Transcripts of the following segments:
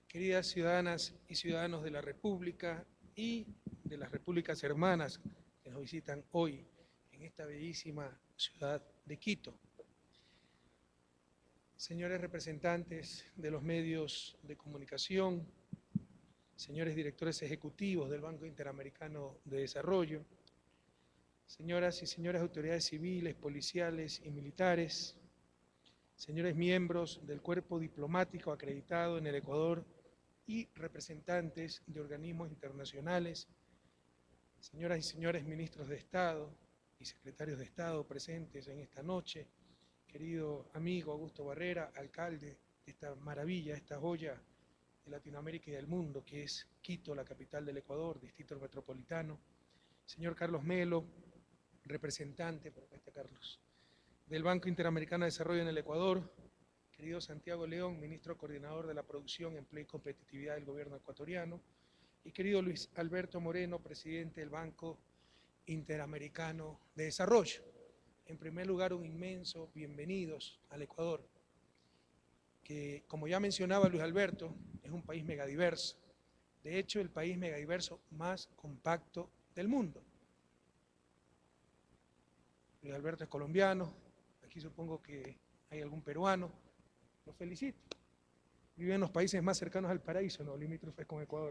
queridas ciudadanas y ciudadanos de la República y de las repúblicas hermanas que nos visitan hoy en esta bellísima ciudad de Quito. Señores representantes de los medios de comunicación, señores directores ejecutivos del Banco Interamericano de Desarrollo, señoras y señores autoridades civiles, policiales y militares, señores miembros del cuerpo diplomático acreditado en el Ecuador y representantes de organismos internacionales, señoras y señores ministros de Estado y secretarios de Estado presentes en esta noche, querido amigo Augusto Barrera, alcalde de esta maravilla, esta joya de Latinoamérica y del mundo, que es Quito, la capital del Ecuador, distrito metropolitano, señor Carlos Melo, representante, por acá está Carlos, del Banco Interamericano de Desarrollo en el Ecuador, querido Santiago León, ministro coordinador de la Producción, Empleo y Competitividad del Gobierno ecuatoriano, y querido Luis Alberto Moreno, presidente del Banco Interamericano de Desarrollo. En primer lugar, un inmenso bienvenidos al Ecuador, que, como ya mencionaba Luis Alberto, es un país megadiverso. De hecho, el país megadiverso más compacto del mundo. Luis Alberto es colombiano, aquí supongo que hay algún peruano, lo felicito. Vive en los países más cercanos al paraíso, no limítrofes con Ecuador.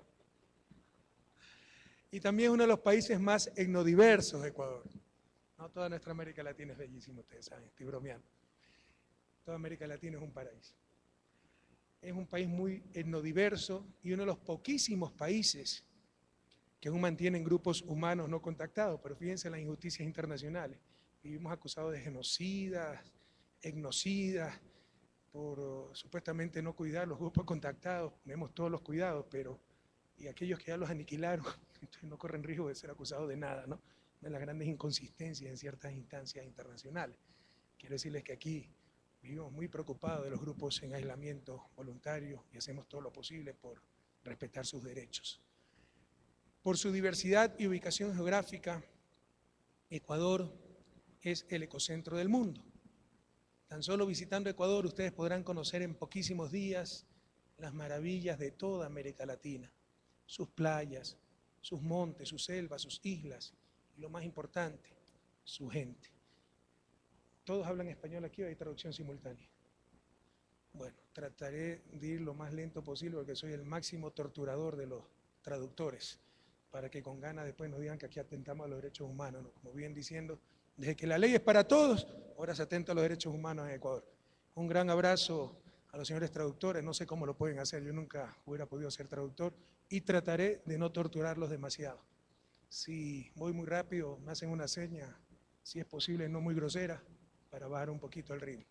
Y también es uno de los países más etnodiversos de Ecuador. No, toda nuestra América Latina es bellísima, ustedes saben, estoy bromeando. Toda América Latina es un paraíso. Es un país muy etnodiverso y uno de los poquísimos países que aún mantienen grupos humanos no contactados, pero fíjense en las injusticias internacionales. Vivimos acusados de genocidas, etnocidas, por supuestamente no cuidar los grupos contactados, tenemos todos los cuidados, pero y aquellos que ya los aniquilaron, entonces no corren riesgo de ser acusados de nada, ¿no? De las grandes inconsistencias en ciertas instancias internacionales. Quiero decirles que aquí vivimos muy preocupados de los grupos en aislamiento voluntario y hacemos todo lo posible por respetar sus derechos. Por su diversidad y ubicación geográfica, Ecuador es el ecocentro del mundo. Tan solo visitando Ecuador ustedes podrán conocer en poquísimos días las maravillas de toda América Latina, sus playas, sus montes, sus selvas, sus islas y lo más importante, su gente. ¿Todos hablan español aquí o hay traducción simultánea? Bueno, trataré de ir lo más lento posible porque soy el máximo torturador de los traductores, para que con ganas después nos digan que aquí atentamos a los derechos humanos, ¿no? Como bien diciendo, desde que la ley es para todos, ahora se atenta a los derechos humanos en Ecuador. Un gran abrazo a los señores traductores, no sé cómo lo pueden hacer, yo nunca hubiera podido ser traductor y trataré de no torturarlos demasiado. Si voy muy rápido, me hacen una seña, si es posible no muy grosera, para bajar un poquito el ritmo.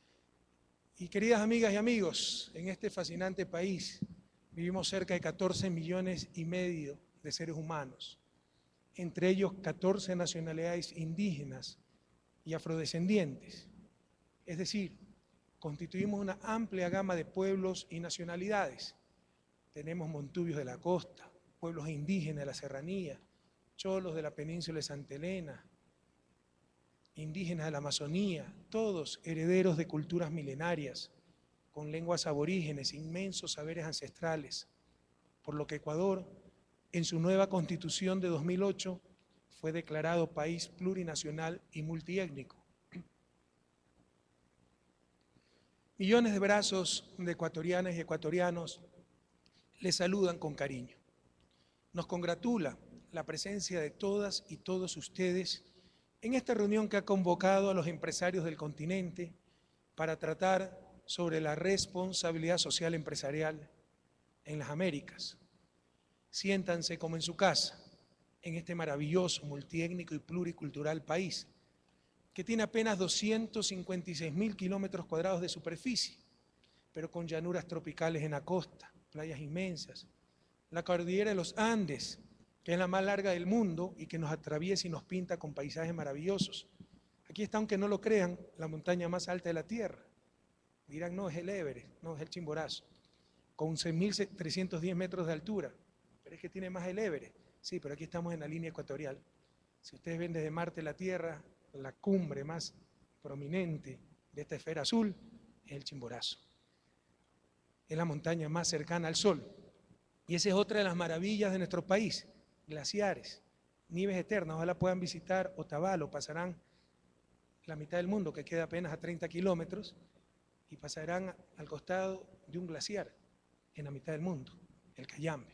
Y queridas amigas y amigos, en este fascinante país vivimos cerca de 14 millones y medio de seres humanos, entre ellos 14 nacionalidades indígenas y afrodescendientes. Es decir, constituimos una amplia gama de pueblos y nacionalidades. Tenemos montubios de la costa, pueblos indígenas de la serranía, cholos de la península de Santa Elena, indígenas de la Amazonía, todos herederos de culturas milenarias, con lenguas aborígenes, inmensos saberes ancestrales, por lo que Ecuador, en su nueva Constitución de 2008, fue declarado país plurinacional y multiétnico. Millones de brazos de ecuatorianas y ecuatorianos les saludan con cariño. Nos congratula la presencia de todas y todos ustedes en esta reunión que ha convocado a los empresarios del continente para tratar sobre la responsabilidad social empresarial en las Américas. Siéntanse como en su casa, en este maravilloso, multiétnico y pluricultural país, que tiene apenas 256.000 kilómetros cuadrados de superficie, pero con llanuras tropicales en la costa, playas inmensas, la cordillera de los Andes, que es la más larga del mundo y que nos atraviesa y nos pinta con paisajes maravillosos. Aquí está, aunque no lo crean, la montaña más alta de la Tierra. Dirán, no, es el Everest, no, es el Chimborazo, con 6.310 metros de altura, pero es que tiene más el Everest. Sí, pero aquí estamos en la línea ecuatorial. Si ustedes ven desde Marte la Tierra, la cumbre más prominente de esta esfera azul es el Chimborazo. es la montaña más cercana al Sol. Y esa es otra de las maravillas de nuestro país, glaciares, nieves eternas. Ojalá puedan visitar Otavalo, pasarán la mitad del mundo, que queda apenas a 30 kilómetros, y pasarán al costado de un glaciar en la mitad del mundo, el Cayambe.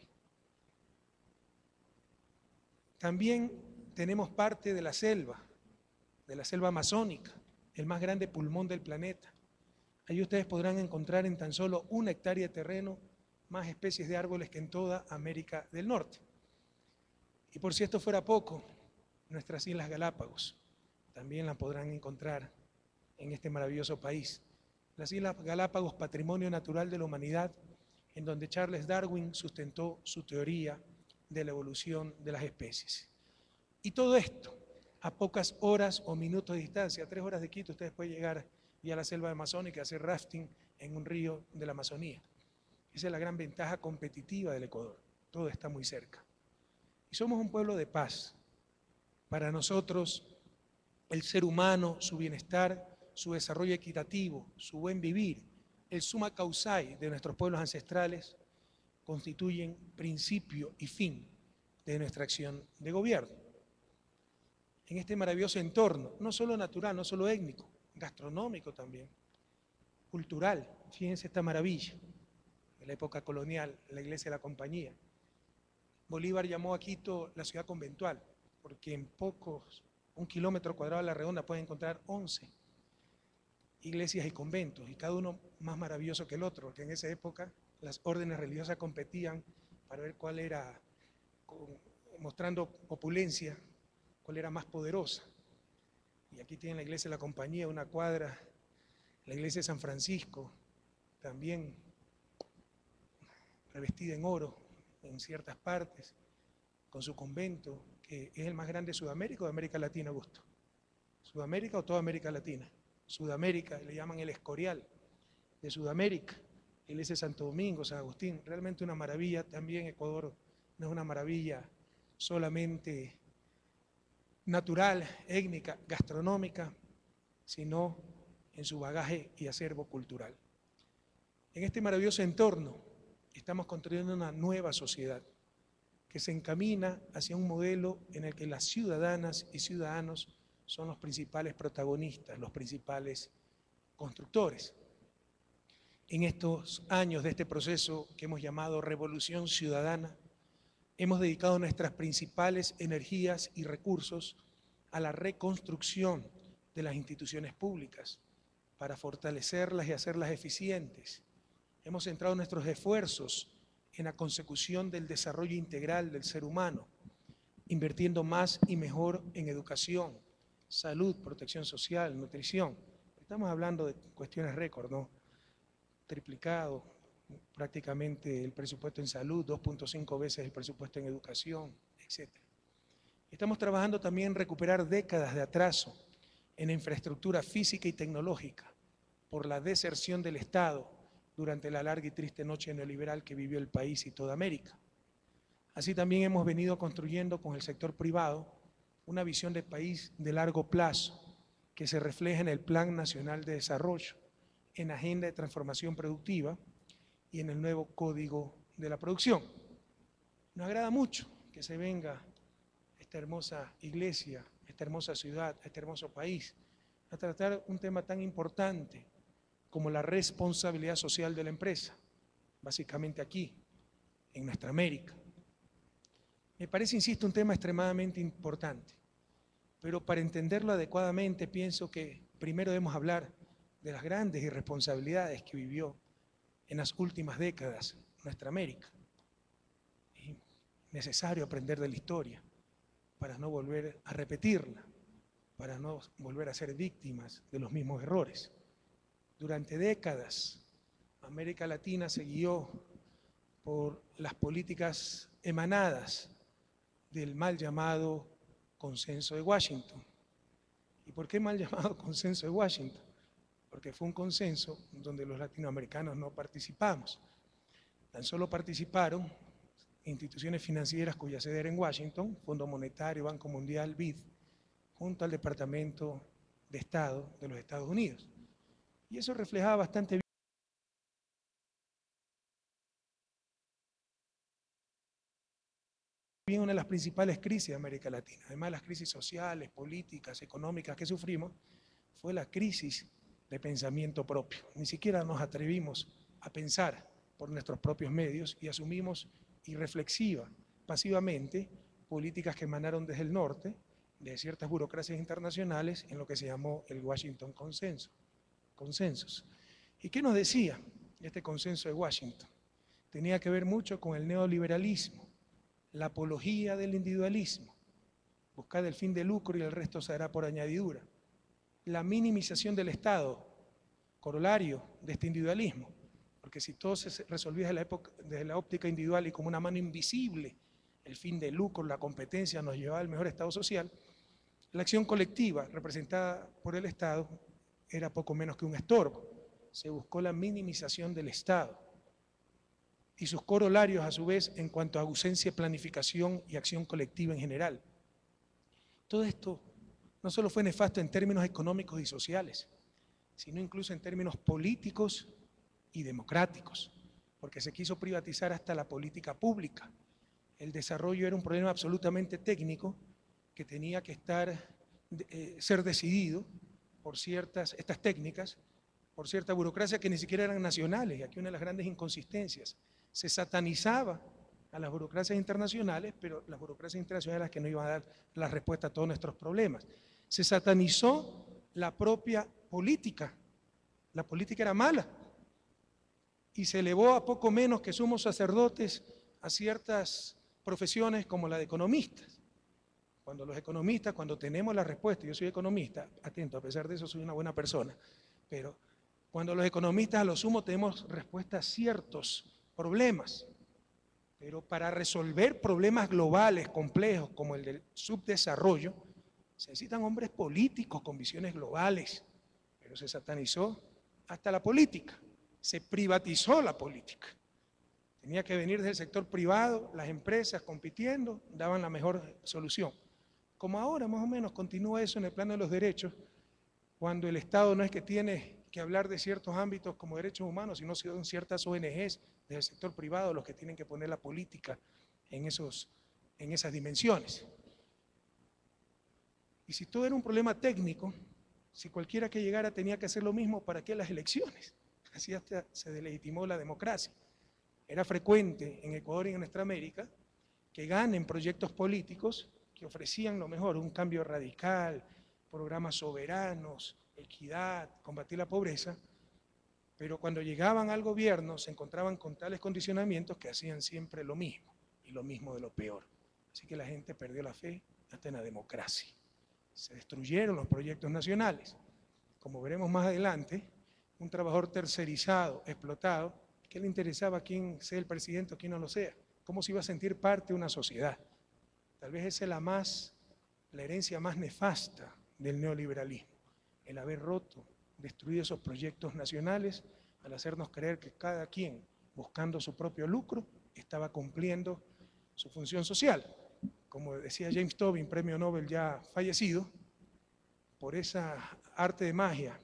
También tenemos parte de la selva amazónica, el más grande pulmón del planeta. Allí ustedes podrán encontrar en tan solo 1 hectárea de terreno más especies de árboles que en toda América del Norte. Y por si esto fuera poco, nuestras Islas Galápagos también las podrán encontrar en este maravilloso país. Las Islas Galápagos, patrimonio natural de la humanidad, en donde Charles Darwin sustentó su teoría de la evolución de las especies. Y todo esto a pocas horas o minutos de distancia. A 3 horas de Quito ustedes pueden llegar y a la selva amazónica, hacer rafting en un río de la Amazonía. Esa es la gran ventaja competitiva del Ecuador. Todo está muy cerca. Y somos un pueblo de paz. Para nosotros, el ser humano, su bienestar, su desarrollo equitativo, su buen vivir, el summa causae de nuestros pueblos ancestrales, constituyen principio y fin de nuestra acción de gobierno. En este maravilloso entorno, no solo natural, no solo étnico, gastronómico también, cultural. Fíjense esta maravilla. En la época colonial, la iglesia de la Compañía. Bolívar llamó a Quito la ciudad conventual, porque en pocos, 1 kilómetro cuadrado a la redonda pueden encontrar 11 iglesias y conventos, y cada uno más maravilloso que el otro, porque en esa época las órdenes religiosas competían para ver cuál era, mostrando opulencia, cuál era más poderosa. Y aquí tienen la iglesia de la Compañía, 1 cuadra, la iglesia de San Francisco, también revestida en oro en ciertas partes, con su convento, que es el más grande de Sudamérica o de América Latina, Augusto. ¿Sudamérica o toda América Latina? Sudamérica, le llaman el Escorial de Sudamérica, la iglesia de Santo Domingo, San Agustín, realmente una maravilla. También Ecuador no es una maravilla solamente natural, étnica, gastronómica, sino en su bagaje y acervo cultural. En este maravilloso entorno estamos construyendo una nueva sociedad que se encamina hacia un modelo en el que las ciudadanas y ciudadanos son los principales protagonistas, los principales constructores. En estos años de este proceso que hemos llamado Revolución Ciudadana, hemos dedicado nuestras principales energías y recursos a la reconstrucción de las instituciones públicas para fortalecerlas y hacerlas eficientes. Hemos centrado nuestros esfuerzos en la consecución del desarrollo integral del ser humano, invirtiendo más y mejor en educación, salud, protección social, nutrición. Estamos hablando de cuestiones récord, ¿no? Triplicado prácticamente el presupuesto en salud, 2.5 veces el presupuesto en educación, etc. Estamos trabajando también en recuperar décadas de atraso en la infraestructura física y tecnológica por la deserción del Estado durante la larga y triste noche neoliberal que vivió el país y toda América. Así también hemos venido construyendo con el sector privado una visión de país de largo plazo que se refleja en el Plan Nacional de Desarrollo, en la Agenda de Transformación Productiva y en el nuevo Código de la Producción. Nos agrada mucho que se venga esta hermosa iglesia, esta hermosa ciudad, este hermoso país, a tratar un tema tan importante como la responsabilidad social de la empresa, básicamente aquí, en nuestra América. Me parece, insisto, un tema extremadamente importante, pero para entenderlo adecuadamente pienso que primero debemos hablar de las grandes irresponsabilidades que vivió en las últimas décadas nuestra América. Es necesario aprender de la historia para no volver a repetirla, para no volver a ser víctimas de los mismos errores. Durante décadas, América Latina se guió por las políticas emanadas del mal llamado Consenso de Washington. ¿Y por qué mal llamado Consenso de Washington? Porque fue un consenso donde los latinoamericanos no participamos. Tan solo participaron instituciones financieras cuya sede era en Washington, Fondo Monetario, Banco Mundial, BID, junto al Departamento de Estado de los Estados Unidos. Y eso reflejaba bastante bien bien una de las principales crisis de América Latina. Además de las crisis sociales, políticas, económicas que sufrimos, fue la crisis de pensamiento propio. Ni siquiera nos atrevimos a pensar por nuestros propios medios y asumimos irreflexiva, pasivamente, políticas que emanaron desde el norte, de ciertas burocracias internacionales, en lo que se llamó el Washington Consensus. ¿Y qué nos decía este consenso de Washington? Tenía que ver mucho con el neoliberalismo, la apología del individualismo, buscar el fin de lucro y el resto se hará por añadidura, la minimización del Estado, corolario de este individualismo, porque si todo se resolvía desde la óptica individual y como una mano invisible, el fin de lucro, la competencia nos llevaba al mejor estado social, la acción colectiva representada por el Estado era poco menos que un estorbo. Se buscó la minimización del Estado y sus corolarios a su vez en cuanto a ausencia de planificación y acción colectiva en general. Todo esto no solo fue nefasto en términos económicos y sociales, sino incluso en términos políticos y democráticos, porque se quiso privatizar hasta la política pública. El desarrollo era un problema absolutamente técnico que tenía que ser decidido por estas técnicas, por cierta burocracia que ni siquiera eran nacionales. Y aquí una de las grandes inconsistencias. Se satanizaba a las burocracias internacionales, pero las burocracias internacionales las que no iban a dar la respuesta a todos nuestros problemas. Se satanizó la propia política. La política era mala. Y se elevó a poco menos que sumos sacerdotes a ciertas profesiones como la de economistas. Cuando tenemos la respuesta, yo soy economista, atento, a pesar de eso soy una buena persona, pero cuando los economistas a lo sumo tenemos respuesta a ciertos problemas, pero para resolver problemas globales, complejos, como el del subdesarrollo, se necesitan hombres políticos con visiones globales, pero se satanizó hasta la política, se privatizó la política. Tenía que venir desde el sector privado, las empresas compitiendo, daban la mejor solución. Como ahora más o menos continúa eso en el plano de los derechos, cuando el Estado no es que tiene que hablar de ciertos ámbitos como derechos humanos, sino son ciertas ONGs del sector privado los que tienen que poner la política en esas dimensiones. Y si todo era un problema técnico, si cualquiera que llegara tenía que hacer lo mismo, ¿para qué las elecciones? Así hasta se delegitimó la democracia. Era frecuente en Ecuador y en nuestra América que ganen proyectos políticos que ofrecían lo mejor, un cambio radical, programas soberanos, equidad, combatir la pobreza, pero cuando llegaban al gobierno se encontraban con tales condicionamientos que hacían siempre lo mismo, y lo mismo de lo peor. Así que la gente perdió la fe hasta en la democracia. Se destruyeron los proyectos nacionales. Como veremos más adelante, un trabajador tercerizado, explotado, ¿qué le interesaba quién sea el presidente o quién no lo sea? ¿Cómo se iba a sentir parte de una sociedad? Tal vez esa es la herencia más nefasta del neoliberalismo, el haber roto, destruido esos proyectos nacionales al hacernos creer que cada quien, buscando su propio lucro, estaba cumpliendo su función social. Como decía James Tobin, premio Nobel ya fallecido, por esa arte de magia,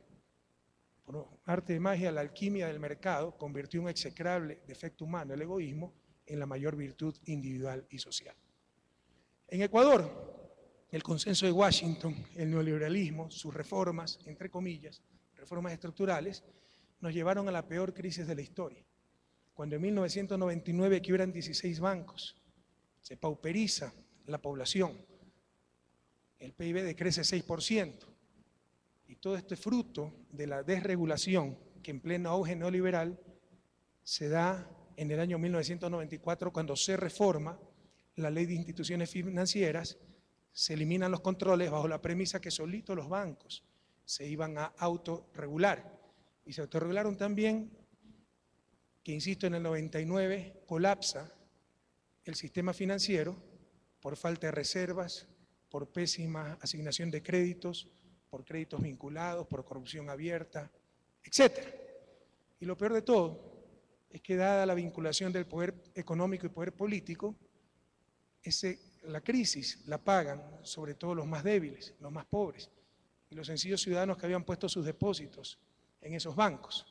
la alquimia del mercado convirtió un execrable defecto humano, el egoísmo, en la mayor virtud individual y social. En Ecuador, el consenso de Washington, el neoliberalismo, sus reformas, entre comillas, reformas estructurales, nos llevaron a la peor crisis de la historia. Cuando en 1999 quiebran 16 bancos, se pauperiza la población, el PIB decrece 6%, y todo esto es fruto de la desregulación que en pleno auge neoliberal se da en el año 1994 cuando se reforma la ley de instituciones financieras, se eliminan los controles bajo la premisa que solitos los bancos se iban a autorregular. Y se autorregularon también, que insisto, en el 99 colapsa el sistema financiero por falta de reservas, por pésima asignación de créditos, por créditos vinculados, por corrupción abierta, etc. Y lo peor de todo es que dada la vinculación del poder económico y poder político, la crisis la pagan sobre todo los más débiles, los más pobres y los sencillos ciudadanos que habían puesto sus depósitos en esos bancos.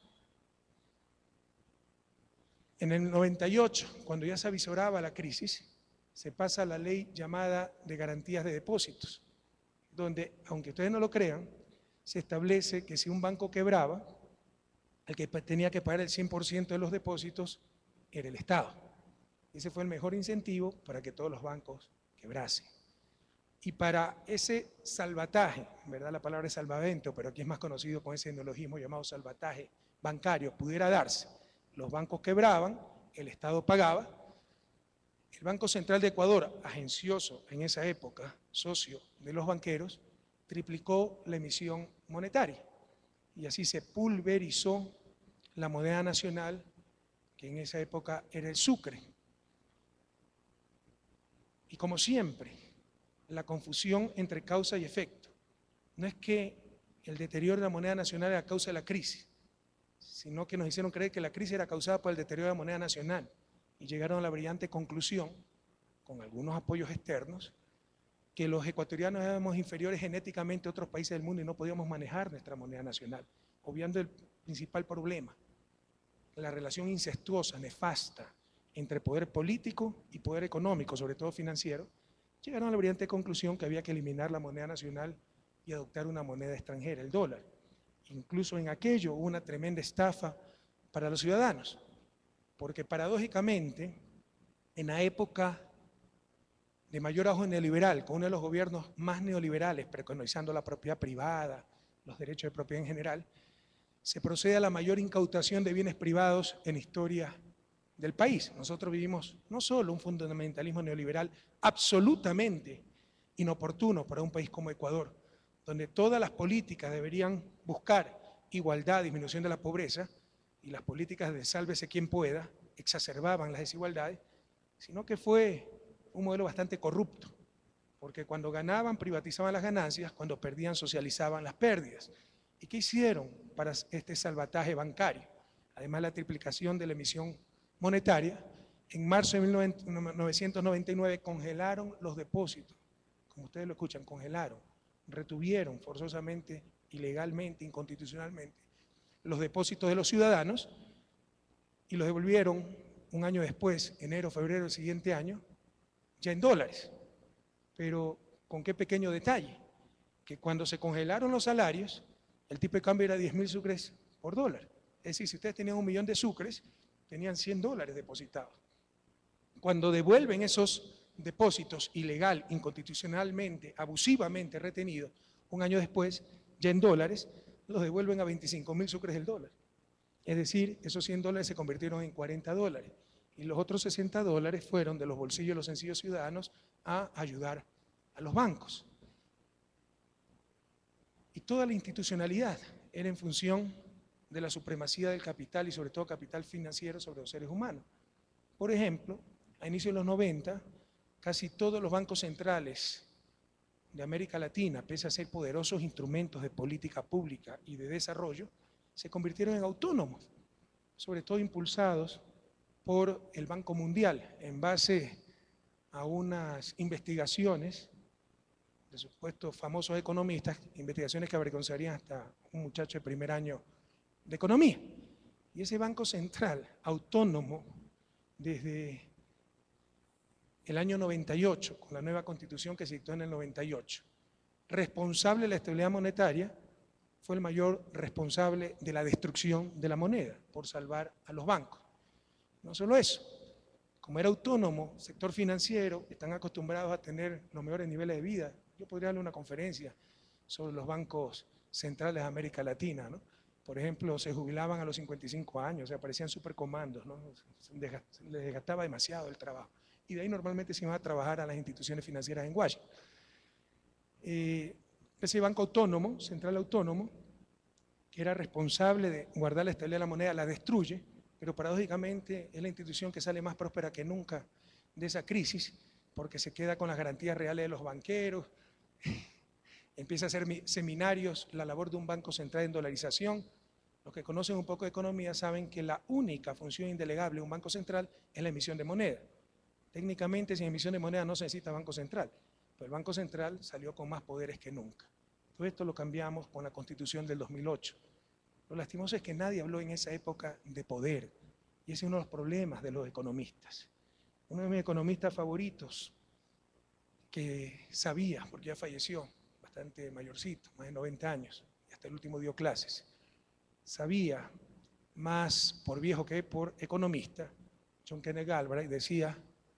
En el 98, cuando ya se avisoraba la crisis, se pasa la ley llamada de garantías de depósitos, donde, aunque ustedes no lo crean, se establece que si un banco quebraba, el que tenía que pagar el 100% de los depósitos era el Estado. Ese fue el mejor incentivo para que todos los bancos quebrasen. Y para ese salvataje, ¿verdad? La palabra es salvamento, pero aquí es más conocido con ese neologismo llamado salvataje bancario, pudiera darse. Los bancos quebraban, el Estado pagaba. El Banco Central de Ecuador, agencioso en esa época, socio de los banqueros, triplicó la emisión monetaria. Y así se pulverizó la moneda nacional, que en esa época era el sucre. Y como siempre, la confusión entre causa y efecto. No es que el deterioro de la moneda nacional era causa de la crisis, sino que nos hicieron creer que la crisis era causada por el deterioro de la moneda nacional y llegaron a la brillante conclusión, con algunos apoyos externos, que los ecuatorianos éramos inferiores genéticamente a otros países del mundo y no podíamos manejar nuestra moneda nacional, obviando el principal problema, la relación incestuosa, nefasta, entre poder político y poder económico, sobre todo financiero. Llegaron a la brillante conclusión que había que eliminar la moneda nacional y adoptar una moneda extranjera, el dólar. Incluso en aquello hubo una tremenda estafa para los ciudadanos, porque paradójicamente, en la época de mayor auge neoliberal, con uno de los gobiernos más neoliberales, preconizando la propiedad privada, los derechos de propiedad en general, se procede a la mayor incautación de bienes privados en la historia del país. Nosotros vivimos no solo un fundamentalismo neoliberal absolutamente inoportuno para un país como Ecuador, donde todas las políticas deberían buscar igualdad, disminución de la pobreza, y las políticas de sálvese quien pueda exacerbaban las desigualdades, sino que fue un modelo bastante corrupto, porque cuando ganaban privatizaban las ganancias, cuando perdían socializaban las pérdidas. ¿Y qué hicieron para este salvataje bancario? Además, la triplicación de la emisión monetaria. En marzo de 1999 congelaron los depósitos, como ustedes lo escuchan, congelaron, retuvieron forzosamente, ilegalmente, inconstitucionalmente, los depósitos de los ciudadanos y los devolvieron un año después, enero, febrero del siguiente año, ya en dólares. Pero con qué pequeño detalle, que cuando se congelaron los salarios, el tipo de cambio era 10.000 sucres por dólar. Es decir, si ustedes tenían 1.000.000 de sucres, tenían 100 dólares depositados. Cuando devuelven esos depósitos ilegal, inconstitucionalmente, abusivamente retenidos, un año después, ya en dólares, los devuelven a 25.000 sucres del dólar. Es decir, esos 100 dólares se convirtieron en 40 dólares y los otros 60 dólares fueron de los bolsillos de los sencillos ciudadanos a ayudar a los bancos. Y toda la institucionalidad era en función de la supremacía del capital y sobre todo capital financiero sobre los seres humanos. Por ejemplo, a inicios de los 90, casi todos los bancos centrales de América Latina, pese a ser poderosos instrumentos de política pública y de desarrollo, se convirtieron en autónomos, sobre todo impulsados por el Banco Mundial, en base a unas investigaciones de supuestos famosos economistas, investigaciones que avergonzarían hasta un muchacho de primer año de economía. Y ese Banco Central, autónomo desde el año 98, con la nueva constitución que se dictó en el 98, responsable de la estabilidad monetaria, fue el mayor responsable de la destrucción de la moneda por salvar a los bancos. No solo eso, como era autónomo, sector financiero, están acostumbrados a tener los mejores niveles de vida. Yo podría darle una conferencia sobre los bancos centrales de América Latina, ¿no? Por ejemplo, se jubilaban a los 55 años, o sea, parecían supercomandos, ¿no? Les desgastaba demasiado el trabajo. Y de ahí normalmente se iban a trabajar a las instituciones financieras en Washington. Ese banco autónomo, central autónomo, que era responsable de guardar la estabilidad de la moneda, la destruye, pero paradójicamente es la institución que sale más próspera que nunca de esa crisis, porque se queda con las garantías reales de los banqueros, empieza a hacer seminarios, la labor de un banco central en dolarización. Los que conocen un poco de economía saben que la única función indelegable de un banco central es la emisión de moneda. Técnicamente, sin emisión de moneda no se necesita banco central, pero el Banco Central salió con más poderes que nunca. Todo esto lo cambiamos con la Constitución del 2008. Lo lastimoso es que nadie habló en esa época de poder, y ese es uno de los problemas de los economistas. uno de mis economistas favoritos, que sabía, porque ya falleció, bastante mayorcito, más de 90 años, y hasta el último dio clases, sabía, más por viejo que por economista, John Kenneth Galbraith decía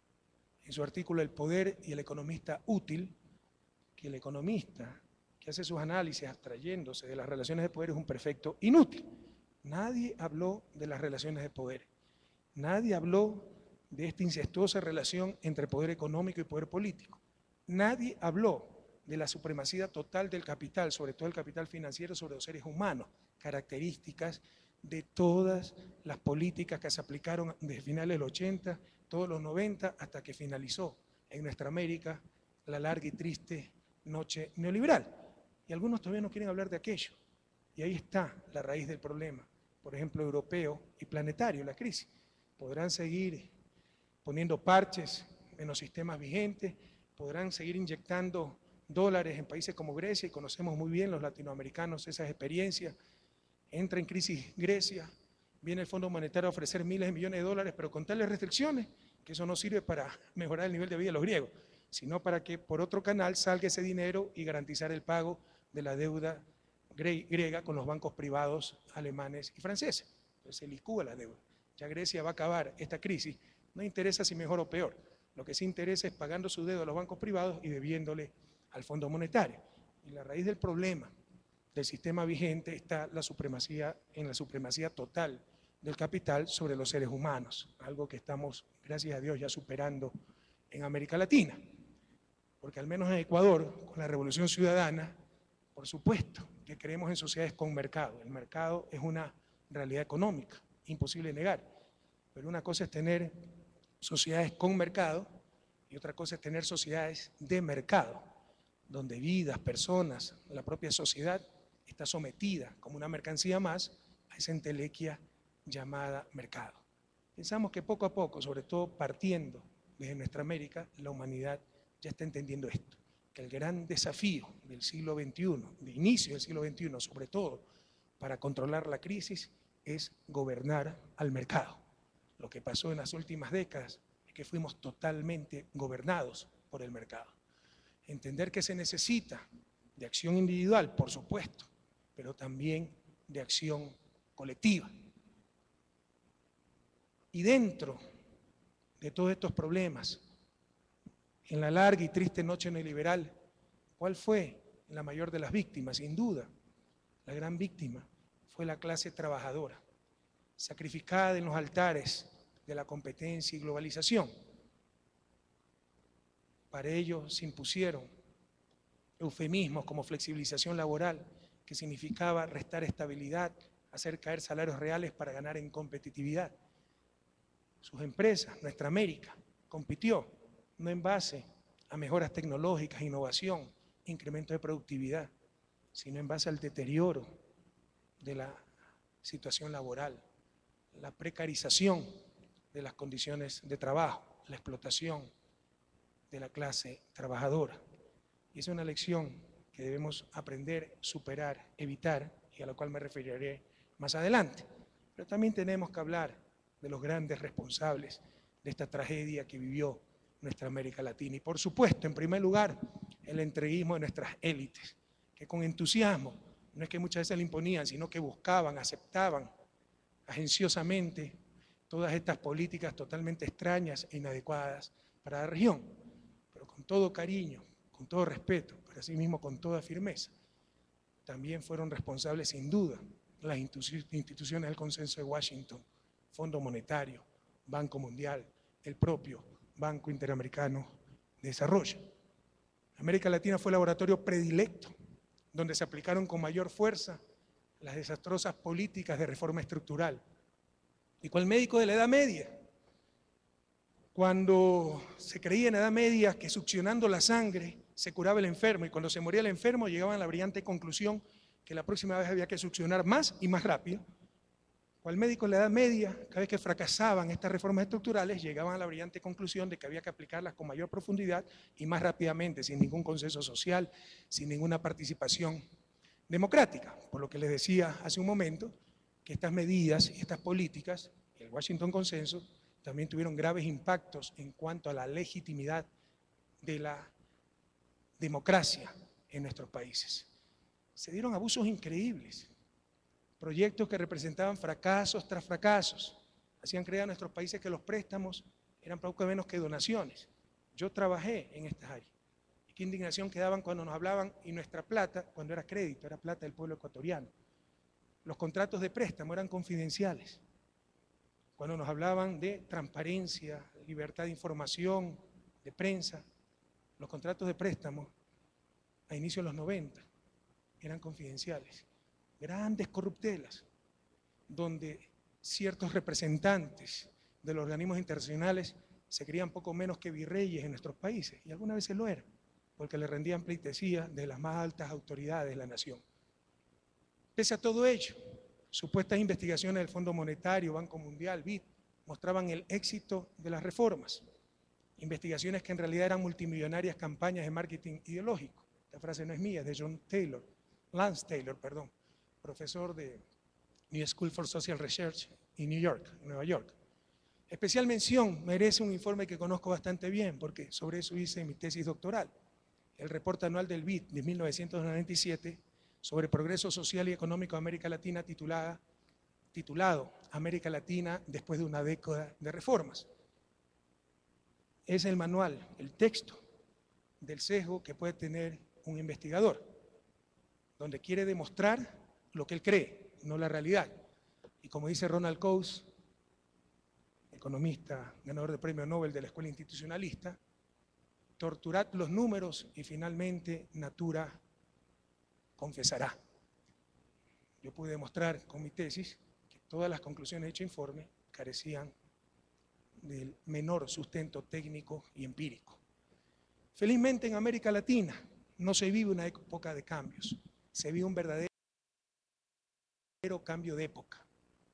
en su artículo El poder y el economista útil, que el economista que hace sus análisis abstrayéndose de las relaciones de poder es un perfecto inútil. Nadie habló de las relaciones de poder, nadie habló de esta incestuosa relación entre poder económico y poder político, nadie habló de la supremacía total del capital, sobre todo el capital financiero, sobre los seres humanos, características de todas las políticas que se aplicaron desde finales del 80, todos los 90, hasta que finalizó en nuestra América la larga y triste noche neoliberal. Y algunos todavía no quieren hablar de aquello. Y ahí está la raíz del problema, por ejemplo, europeo y planetario, la crisis. Podrán seguir poniendo parches en los sistemas vigentes, podrán seguir inyectando dólares en países como Grecia, y conocemos muy bien los latinoamericanos esas experiencias. Entra en crisis Grecia, viene el Fondo Monetario a ofrecer miles de millones de dólares, pero con tales restricciones que eso no sirve para mejorar el nivel de vida de los griegos, sino para que por otro canal salga ese dinero y garantizar el pago de la deuda griega con los bancos privados alemanes y franceses. Entonces se licúa la deuda. Ya Grecia va a acabar esta crisis, no interesa si mejor o peor, lo que sí interesa es pagando su deuda a los bancos privados y debiéndole al Fondo Monetario. Y la raíz del problema del sistema vigente está en la supremacía total del capital sobre los seres humanos, algo que estamos, gracias a Dios, ya superando en América Latina, porque al menos en Ecuador, con la Revolución Ciudadana, por supuesto que creemos en sociedades con mercado. El mercado es una realidad económica, imposible negar, pero una cosa es tener sociedades con mercado y otra cosa es tener sociedades de mercado, donde vidas, personas, la propia sociedad está sometida como una mercancía más a esa entelequia llamada mercado. Pensamos que poco a poco, sobre todo partiendo desde nuestra América, la humanidad ya está entendiendo esto, que el gran desafío del siglo XXI, de inicio del siglo XXI, sobre todo para controlar la crisis, es gobernar al mercado. Lo que pasó en las últimas décadas es que fuimos totalmente gobernados por el mercado. Entender que se necesita de acción individual, por supuesto, pero también de acción colectiva. Y dentro de todos estos problemas, en la larga y triste noche neoliberal, ¿cuál fue la mayor de las víctimas? Sin duda, la gran víctima fue la clase trabajadora, sacrificada en los altares de la competencia y globalización. Para ello se impusieron eufemismos como flexibilización laboral, que significaba restar estabilidad, hacer caer salarios reales para ganar en competitividad. Sus empresas, nuestra América, compitió no en base a mejoras tecnológicas, innovación, incremento de productividad, sino en base al deterioro de la situación laboral, la precarización de las condiciones de trabajo, la explotación de la clase trabajadora. Y es una lección que debemos aprender, superar, evitar, y a la cual me referiré más adelante. Pero también tenemos que hablar de los grandes responsables de esta tragedia que vivió nuestra América Latina. Y por supuesto, en primer lugar, el entreguismo de nuestras élites, que con entusiasmo, no es que muchas veces le imponían, sino que buscaban, aceptaban agenciosamente todas estas políticas totalmente extrañas e inadecuadas para la región, pero con todo cariño, con todo respeto, pero asimismo con toda firmeza. También fueron responsables sin duda las instituciones del Consenso de Washington, Fondo Monetario, Banco Mundial, el propio Banco Interamericano de Desarrollo. América Latina fue el laboratorio predilecto donde se aplicaron con mayor fuerza las desastrosas políticas de reforma estructural. ¿Y cuál médico de la Edad Media? Cuando se creía en la Edad Media que succionando la sangre se curaba el enfermo, y cuando se moría el enfermo llegaban a la brillante conclusión que la próxima vez había que succionar más y más rápido. ¿Cuál médico en la Edad Media, cada vez que fracasaban estas reformas estructurales, llegaban a la brillante conclusión de que había que aplicarlas con mayor profundidad y más rápidamente, sin ningún consenso social, sin ninguna participación democrática? Por lo que les decía hace un momento, que estas medidas y estas políticas, el Washington Consenso, también tuvieron graves impactos en cuanto a la legitimidad de la democracia en nuestros países. Se dieron abusos increíbles, proyectos que representaban fracasos tras fracasos, hacían creer a nuestros países que los préstamos eran poco menos que donaciones. Yo trabajé en estas áreas. Y qué indignación quedaban cuando nos hablaban y nuestra plata, cuando era crédito, era plata del pueblo ecuatoriano. Los contratos de préstamo eran confidenciales. Cuando nos hablaban de transparencia, libertad de información, de prensa, los contratos de préstamo a inicios de los 90 eran confidenciales. Grandes corruptelas, donde ciertos representantes de los organismos internacionales se creían poco menos que virreyes en nuestros países, y algunas veces lo eran, porque le rendían pleitesía de las más altas autoridades de la nación. Pese a todo ello, supuestas investigaciones del Fondo Monetario, Banco Mundial, BID, mostraban el éxito de las reformas. Investigaciones que en realidad eran multimillonarias campañas de marketing ideológico. Esta frase no es mía, es de Lance Taylor, profesor de New School for Social Research en Nueva York. Especial mención merece un informe que conozco bastante bien, porque sobre eso hice mi tesis doctoral, el reporte anual del BID de 1997 sobre progreso social y económico de América Latina, titulado América Latina después de una década de reformas. Es el manual, el texto del sesgo que puede tener un investigador, donde quiere demostrar lo que él cree, no la realidad. Y como dice Ronald Coase, economista, ganador de premio Nobel de la Escuela Institucionalista, torturad los números y finalmente natura confesará. Yo pude demostrar con mi tesis que todas las conclusiones de dicho informe carecían del menor sustento técnico y empírico. Felizmente en América Latina no se vive una época de cambios, se vive un verdadero cambio de época.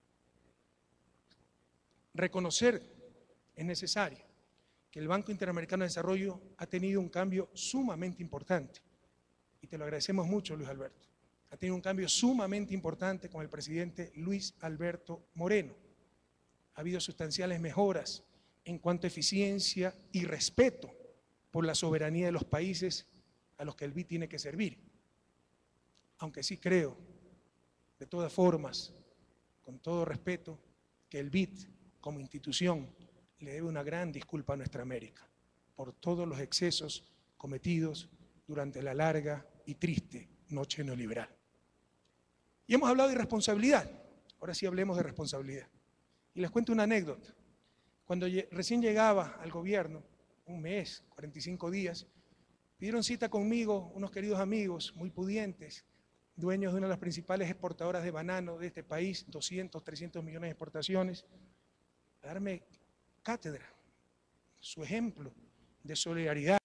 Reconocer es necesario que el Banco Interamericano de Desarrollo ha tenido un cambio sumamente importante, y te lo agradecemos mucho, Luis Alberto. Ha tenido un cambio sumamente importante con el presidente Luis Alberto Moreno. Ha habido sustanciales mejoras en cuanto a eficiencia y respeto por la soberanía de los países a los que el BID tiene que servir. Aunque sí creo, de todas formas, con todo respeto, que el BID como institución le debe una gran disculpa a nuestra América por todos los excesos cometidos durante la larga y triste noche neoliberal. Y hemos hablado de irresponsabilidad, ahora sí hablemos de responsabilidad. Y les cuento una anécdota. Cuando recién llegaba al gobierno, un mes, 45 días, pidieron cita conmigo unos queridos amigos muy pudientes, dueños de una de las principales exportadoras de banano de este país, 200, 300 millones de exportaciones, a darme cátedra, su ejemplo de solidaridad,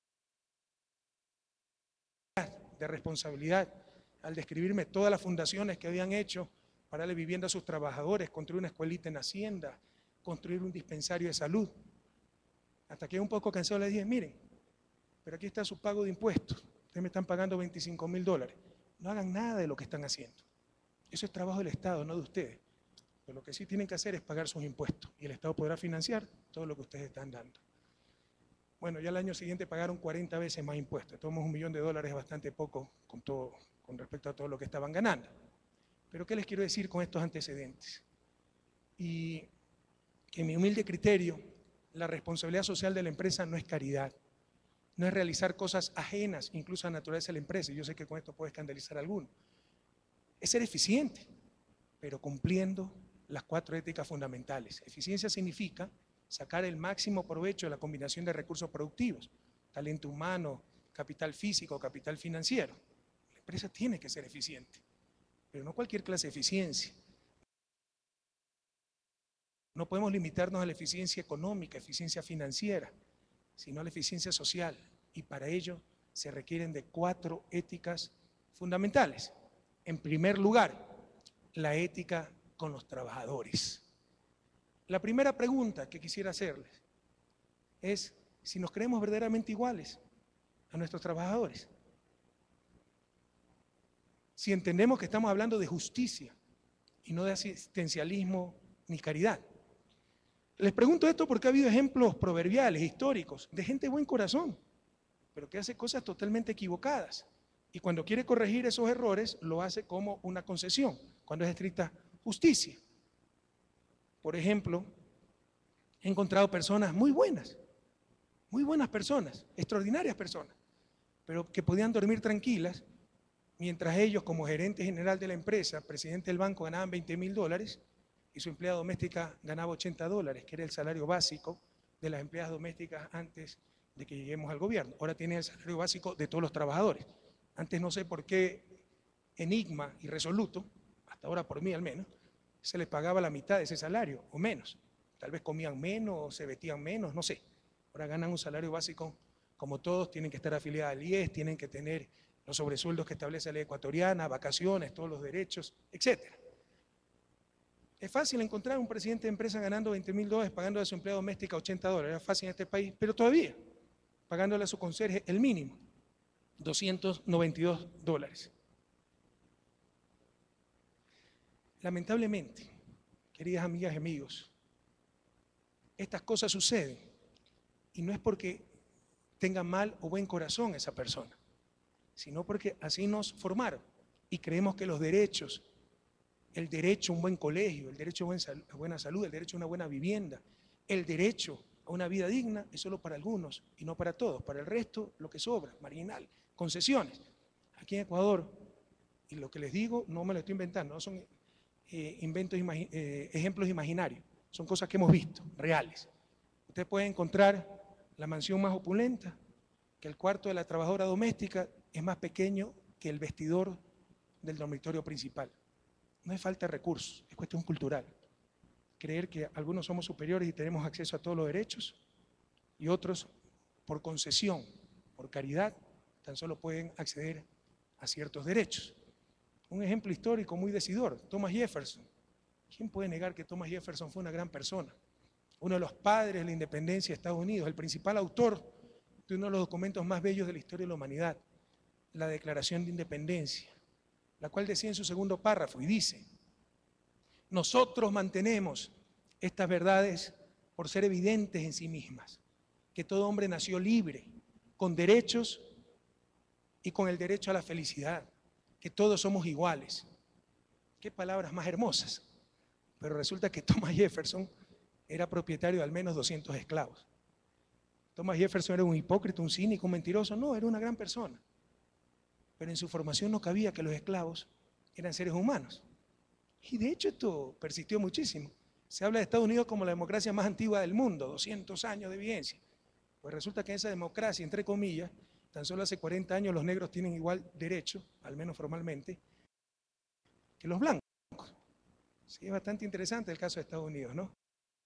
de responsabilidad, al describirme todas las fundaciones que habían hecho para darle vivienda a sus trabajadores, construir una escuelita en Hacienda, construir un dispensario de salud. Hasta que un poco cansado les dije, miren, pero aquí está su pago de impuestos, ustedes me están pagando $25.000, no hagan nada de lo que están haciendo. Eso es trabajo del Estado, no de ustedes. Pero lo que sí tienen que hacer es pagar sus impuestos y el Estado podrá financiar todo lo que ustedes están dando. Bueno, ya el año siguiente pagaron 40 veces más impuestos. Tomamos $1 millón, es bastante poco con respecto a todo lo que estaban ganando. Pero ¿qué les quiero decir con estos antecedentes? Y que en mi humilde criterio, la responsabilidad social de la empresa no es caridad, no es realizar cosas ajenas, incluso a la naturaleza de la empresa. Yo sé que con esto puede escandalizar a alguno. Es ser eficiente, pero cumpliendo las 4 éticas fundamentales. Eficiencia significa sacar el máximo provecho de la combinación de recursos productivos, talento humano, capital físico, capital financiero. La empresa tiene que ser eficiente, pero no cualquier clase de eficiencia. No podemos limitarnos a la eficiencia económica, eficiencia financiera, sino a la eficiencia social, y para ello se requieren de 4 éticas fundamentales. En primer lugar, la ética con los trabajadores. La primera pregunta que quisiera hacerles es si nos creemos verdaderamente iguales a nuestros trabajadores. Si entendemos que estamos hablando de justicia y no de asistencialismo ni caridad. Les pregunto esto porque ha habido ejemplos proverbiales, históricos, de gente de buen corazón, pero que hace cosas totalmente equivocadas. Y cuando quiere corregir esos errores, lo hace como una concesión, cuando es estricta justicia. Por ejemplo, he encontrado personas muy buenas personas, extraordinarias personas, pero que podían dormir tranquilas, mientras ellos, como gerente general de la empresa, presidente del banco, ganaban $20.000 y su empleada doméstica ganaba $80, que era el salario básico de las empleadas domésticas antes de que lleguemos al gobierno. Ahora tiene el salario básico de todos los trabajadores. Antes no sé por qué Enigma y Resoluto, hasta ahora por mí al menos, se les pagaba la mitad de ese salario o menos. Tal vez comían menos o se vestían menos, no sé. Ahora ganan un salario básico como todos, tienen que estar afiliados al IES, tienen que tener los sobresueldos que establece la ley ecuatoriana, vacaciones, todos los derechos, etc. Es fácil encontrar un presidente de empresa ganando $20.000, pagando a su empleada doméstica $80. Es fácil en este país, pero todavía, pagándole a su conserje el mínimo, $292. Lamentablemente, queridas amigas y amigos, estas cosas suceden y no es porque tenga mal o buen corazón esa persona, sino porque así nos formaron y creemos que los derechos, el derecho a un buen colegio, el derecho a buena salud, el derecho a una buena vivienda, el derecho a una vida digna es solo para algunos y no para todos. Para el resto, lo que sobra, marginal, concesiones. Aquí en Ecuador, y lo que les digo no me lo estoy inventando, no son ejemplos imaginarios, son cosas que hemos visto, reales. Usted puede encontrar la mansión más opulenta, que el cuarto de la trabajadora doméstica es más pequeño que el vestidor del dormitorio principal. No es falta de recursos, es cuestión cultural. Creer que algunos somos superiores y tenemos acceso a todos los derechos y otros, por concesión, por caridad, tan solo pueden acceder a ciertos derechos. Un ejemplo histórico muy decidor, Thomas Jefferson. ¿Quién puede negar que Thomas Jefferson fue una gran persona? Uno de los padres de la independencia de Estados Unidos, el principal autor de uno de los documentos más bellos de la historia de la humanidad, la Declaración de Independencia, la cual decía en su segundo párrafo y dice: nosotros mantenemos estas verdades por ser evidentes en sí mismas, que todo hombre nació libre, con derechos y con el derecho a la felicidad, que todos somos iguales. Qué palabras más hermosas. Pero resulta que Thomas Jefferson era propietario de al menos 200 esclavos. Thomas Jefferson era un hipócrita, un cínico, un mentiroso. No, era una gran persona. Pero en su formación no cabía que los esclavos eran seres humanos. Y de hecho esto persistió muchísimo. Se habla de Estados Unidos como la democracia más antigua del mundo, 200 años de vigencia. Pues resulta que en esa democracia, entre comillas, tan solo hace 40 años los negros tienen igual derecho, al menos formalmente, que los blancos. Sí, es bastante interesante el caso de Estados Unidos, ¿no?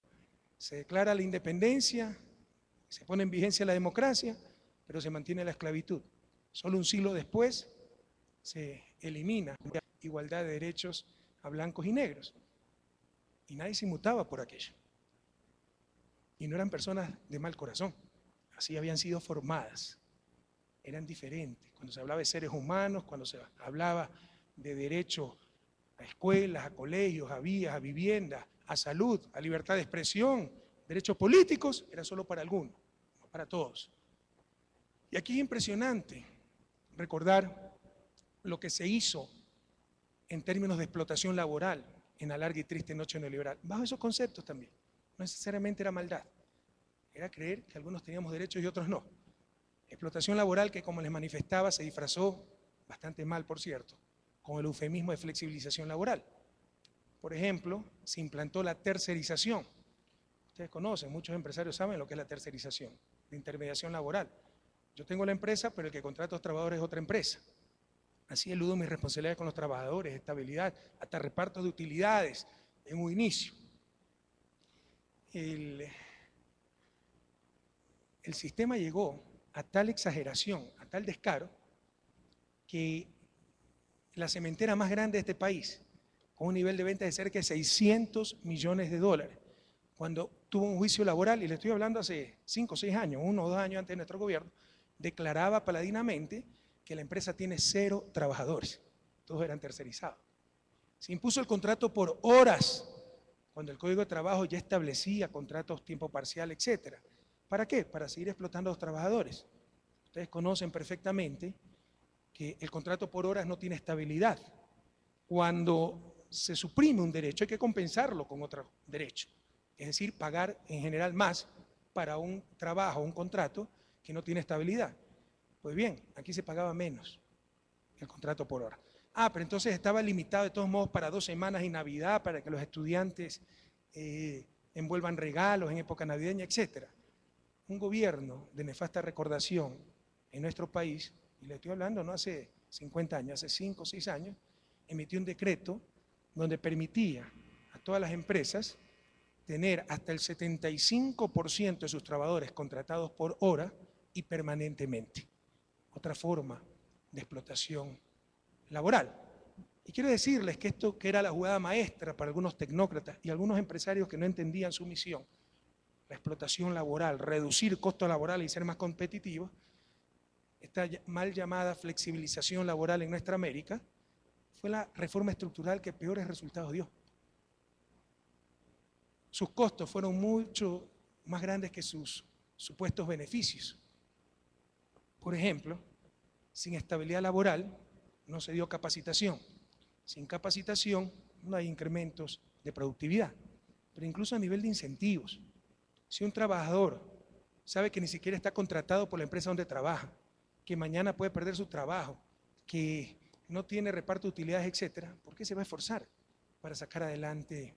Se declara la independencia, se pone en vigencia la democracia, pero se mantiene la esclavitud. Solo un siglo después se elimina la igualdad de derechos a blancos y negros. Y nadie se inmutaba por aquello. Y no eran personas de mal corazón, así habían sido formadas. Eran diferentes. Cuando se hablaba de seres humanos, cuando se hablaba de derecho a escuelas, a colegios, a vías, a viviendas, a salud, a libertad de expresión, derechos políticos, era solo para algunos, no para todos. Y aquí es impresionante recordar lo que se hizo en términos de explotación laboral en la larga y triste noche neoliberal. Bajo esos conceptos también. No necesariamente era maldad, era creer que algunos teníamos derechos y otros no. Explotación laboral que, como les manifestaba, se disfrazó, bastante mal por cierto, con el eufemismo de flexibilización laboral. Por ejemplo, se implantó la tercerización. Ustedes conocen, muchos empresarios saben lo que es la tercerización, de intermediación laboral. Yo tengo la empresa, pero el que contrata a los trabajadores es otra empresa. Así eludo mis responsabilidades con los trabajadores, estabilidad, hasta reparto de utilidades en un inicio. El sistema llegó a tal exageración, a tal descaro, que la cementera más grande de este país, con un nivel de venta de cerca de $600 millones, cuando tuvo un juicio laboral, y le estoy hablando hace 5 o 6 años, 1 o 2 años antes de nuestro gobierno, declaraba paladinamente que la empresa tiene 0 trabajadores, todos eran tercerizados. Se impuso el contrato por horas, cuando el Código de Trabajo ya establecía contratos tiempo parcial, etc. ¿Para qué? Para seguir explotando a los trabajadores. Ustedes conocen perfectamente que el contrato por horas no tiene estabilidad. Cuando se suprime un derecho hay que compensarlo con otro derecho, es decir, pagar en general más para un trabajo, un contrato que no tiene estabilidad. Pues bien, aquí se pagaba menos el contrato por hora. Pero entonces estaba limitado de todos modos para 2 semanas y Navidad, para que los estudiantes envuelvan regalos en época navideña, etc. Un gobierno de nefasta recordación en nuestro país, y le estoy hablando no hace 50 años, hace 5 o 6 años, emitió un decreto donde permitía a todas las empresas tener hasta el 75% de sus trabajadores contratados por hora y permanentemente. Otra forma de explotación laboral. Y quiero decirles que esto, que era la jugada maestra para algunos tecnócratas y algunos empresarios que no entendían su misión, la explotación laboral, reducir costos laborales y ser más competitivos, esta mal llamada flexibilización laboral en nuestra América, fue la reforma estructural que peores resultados dio. Sus costos fueron mucho más grandes que sus supuestos beneficios. Por ejemplo, sin estabilidad laboral no se dio capacitación. Sin capacitación no hay incrementos de productividad, pero incluso a nivel de incentivos. Si un trabajador sabe que ni siquiera está contratado por la empresa donde trabaja, que mañana puede perder su trabajo, que no tiene reparto de utilidades, etcétera, ¿por qué se va a esforzar para sacar adelante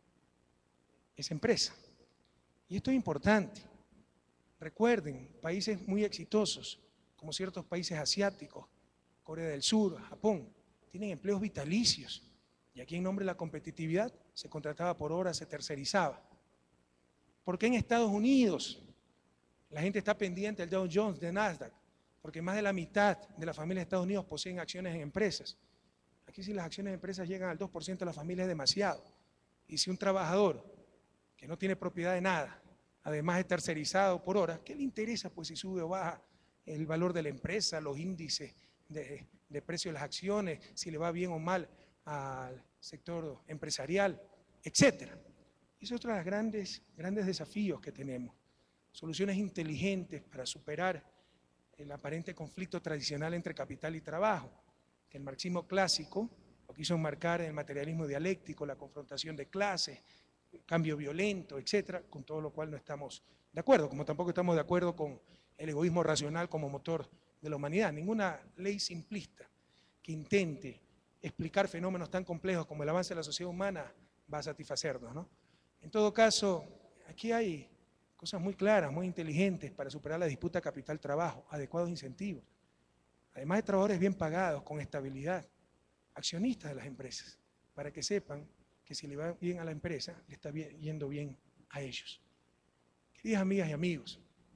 esa empresa? Y esto es importante. Recuerden, países muy exitosos, como ciertos países asiáticos, Corea del Sur, Japón, tienen empleos vitalicios. Y aquí en nombre de la competitividad se contrataba por hora, se tercerizaba. ¿Por qué en Estados Unidos la gente está pendiente del Dow Jones, de Nasdaq? Porque más de la mitad de la familia de Estados Unidos poseen acciones en empresas. Aquí si las acciones de empresas llegan al 2% de la familia es demasiado. Y si un trabajador que no tiene propiedad de nada, además es tercerizado por hora, ¿qué le interesa pues si sube o baja el valor de la empresa, los índices de precio de las acciones, si le va bien o mal al sector empresarial, etcétera? Ese es otro de los grandes desafíos que tenemos. Soluciones inteligentes para superar el aparente conflicto tradicional entre capital y trabajo, que el marxismo clásico lo quiso enmarcar en el materialismo dialéctico, la confrontación de clases, el cambio violento, etcétera, con todo lo cual no estamos de acuerdo, como tampoco estamos de acuerdo con el egoísmo racional como motor de la humanidad. Ninguna ley simplista que intente explicar fenómenos tan complejos como el avance de la sociedad humana va a satisfacernos, ¿no? En todo caso, aquí hay cosas muy claras, muy inteligentes para superar la disputa capital-trabajo, adecuados incentivos, además de trabajadores bien pagados, con estabilidad, accionistas de las empresas, para que sepan que si le va bien a la empresa, le está yendo bien a ellos. Queridas amigas y amigos,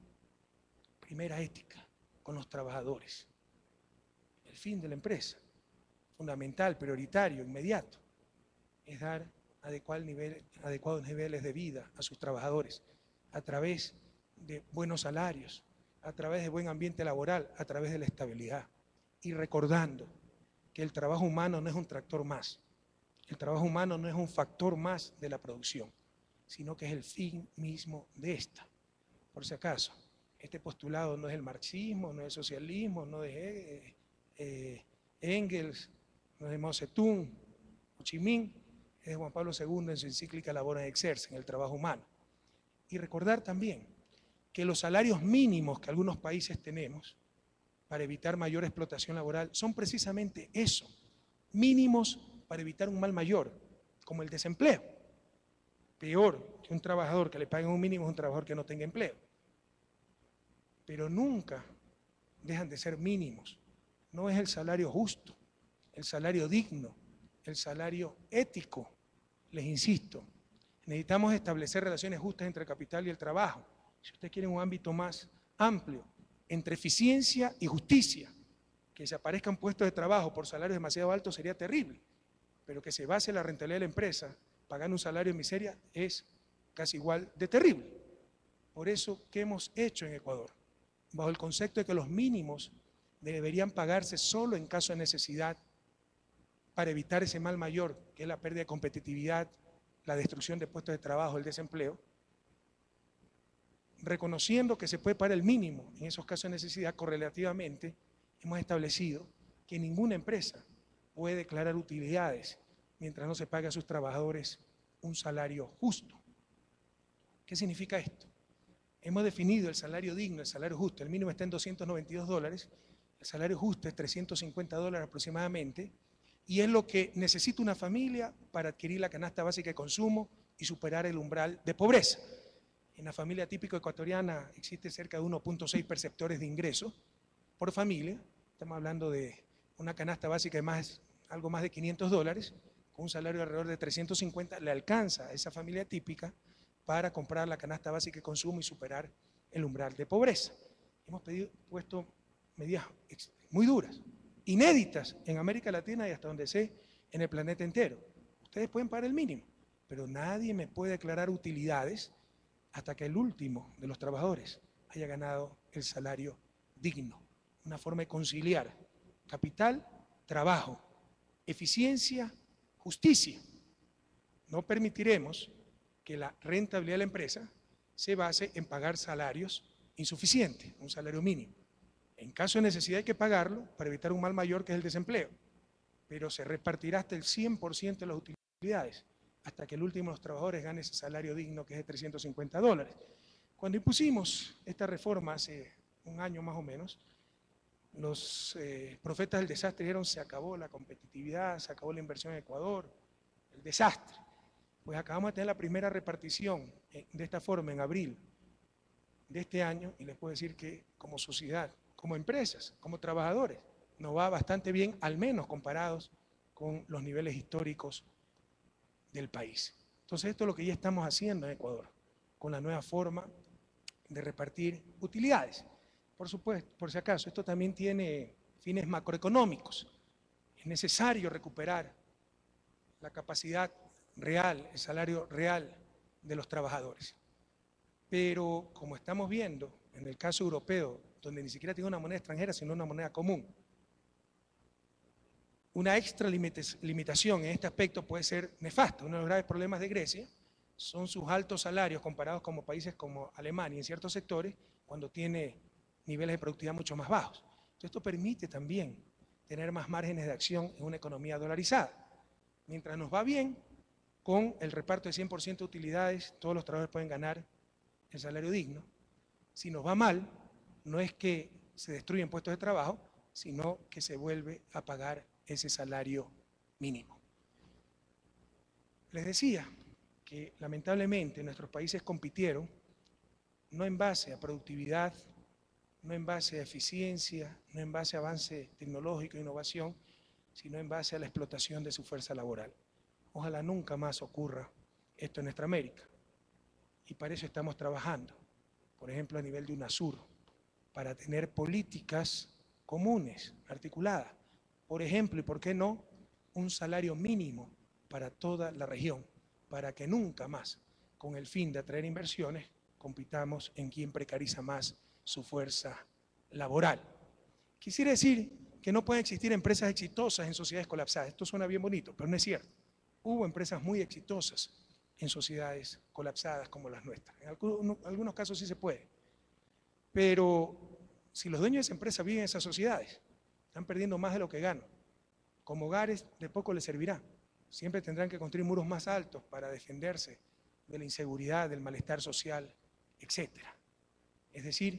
primera ética con los trabajadores. El fin de la empresa, fundamental, prioritario, inmediato, es dar adecuados niveles de vida a sus trabajadores a través de buenos salarios, a través de buen ambiente laboral, a través de la estabilidad. Y recordando que el trabajo humano no es un tractor más, el trabajo humano no es un factor más de la producción, sino que es el fin mismo de esta. Por si acaso, este postulado no es el marxismo, no es el socialismo, no es Engels, no es de Mao Zedong, Ho Chi Minh, es de Juan Pablo II en su encíclica Labor et Exerce, en el trabajo humano. Y recordar también que los salarios mínimos que algunos países tenemos para evitar mayor explotación laboral son precisamente eso, mínimos para evitar un mal mayor, como el desempleo. Peor que un trabajador que le paguen un mínimo es un trabajador que no tenga empleo. Pero nunca dejan de ser mínimos. No es el salario justo, el salario digno, el salario ético. Les insisto, necesitamos establecer relaciones justas entre el capital y el trabajo. Si ustedes quieren un ámbito más amplio, entre eficiencia y justicia, que se aparezcan puestos de trabajo por salarios demasiado altos sería terrible, pero que se base la rentabilidad de la empresa pagando un salario de miseria es casi igual de terrible. Por eso, ¿qué hemos hecho en Ecuador? Bajo el concepto de que los mínimos deberían pagarse solo en caso de necesidad para evitar ese mal mayor, que es la pérdida de competitividad, la destrucción de puestos de trabajo, el desempleo, reconociendo que se puede pagar el mínimo en esos casos de necesidad, correlativamente hemos establecido que ninguna empresa puede declarar utilidades mientras no se pague a sus trabajadores un salario justo. ¿Qué significa esto? Hemos definido el salario digno, el salario justo, el mínimo está en $292, el salario justo es $350 aproximadamente, y es lo que necesita una familia para adquirir la canasta básica de consumo y superar el umbral de pobreza. En la familia típica ecuatoriana existe cerca de 1.6 perceptores de ingresos por familia. Estamos hablando de una canasta básica de algo más de $500, con un salario alrededor de 350, le alcanza a esa familia típica para comprar la canasta básica de consumo y superar el umbral de pobreza. Hemos puesto medidas muy duras, inéditas en América Latina y hasta donde sé, en el planeta entero. Ustedes pueden pagar el mínimo, pero nadie me puede declarar utilidades hasta que el último de los trabajadores haya ganado el salario digno. Una forma de conciliar capital, trabajo, eficiencia, justicia. No permitiremos que la rentabilidad de la empresa se base en pagar salarios insuficientes, un salario mínimo. En caso de necesidad hay que pagarlo para evitar un mal mayor que es el desempleo, pero se repartirá hasta el 100% de las utilidades hasta que el último de los trabajadores gane ese salario digno que es de $350. Cuando impusimos esta reforma hace un año más o menos, los profetas del desastre dijeron se acabó la competitividad, se acabó la inversión en Ecuador, el desastre. Pues acabamos de tener la primera repartición de esta forma en abril de este año y les puedo decir que como sociedad, como empresas, como trabajadores, nos va bastante bien, al menos comparados con los niveles históricos del país. Entonces esto es lo que ya estamos haciendo en Ecuador, con la nueva forma de repartir utilidades. Por supuesto, por si acaso, esto también tiene fines macroeconómicos. Es necesario recuperar la capacidad real, el salario real de los trabajadores. Pero como estamos viendo en el caso europeo, donde ni siquiera tiene una moneda extranjera, sino una moneda común, una extra limitación en este aspecto puede ser nefasta. Uno de los graves problemas de Grecia son sus altos salarios comparados con países como Alemania en ciertos sectores, cuando tiene niveles de productividad mucho más bajos. Entonces, esto permite también tener más márgenes de acción en una economía dolarizada. Mientras nos va bien, con el reparto de 100% de utilidades, todos los trabajadores pueden ganar el salario digno. Si nos va mal, no es que se destruyen puestos de trabajo, sino que se vuelve a pagar ese salario mínimo. Les decía que lamentablemente nuestros países compitieron no en base a productividad, no en base a eficiencia, no en base a avance tecnológico e innovación, sino en base a la explotación de su fuerza laboral. Ojalá nunca más ocurra esto en nuestra América. Y para eso estamos trabajando, por ejemplo, a nivel de UNASUR, para tener políticas comunes, articuladas. Por ejemplo, y por qué no, un salario mínimo para toda la región, para que nunca más, con el fin de atraer inversiones, compitamos en quién precariza más su fuerza laboral. Quisiera decir que no pueden existir empresas exitosas en sociedades colapsadas. Esto suena bien bonito, pero no es cierto. Hubo empresas muy exitosas en sociedades colapsadas como las nuestras. En algunos casos sí se puede. Pero si los dueños de esa empresa viven en esas sociedades, están perdiendo más de lo que ganan. Como hogares de poco les servirá. Siempre tendrán que construir muros más altos para defenderse de la inseguridad, del malestar social, etc. Es decir,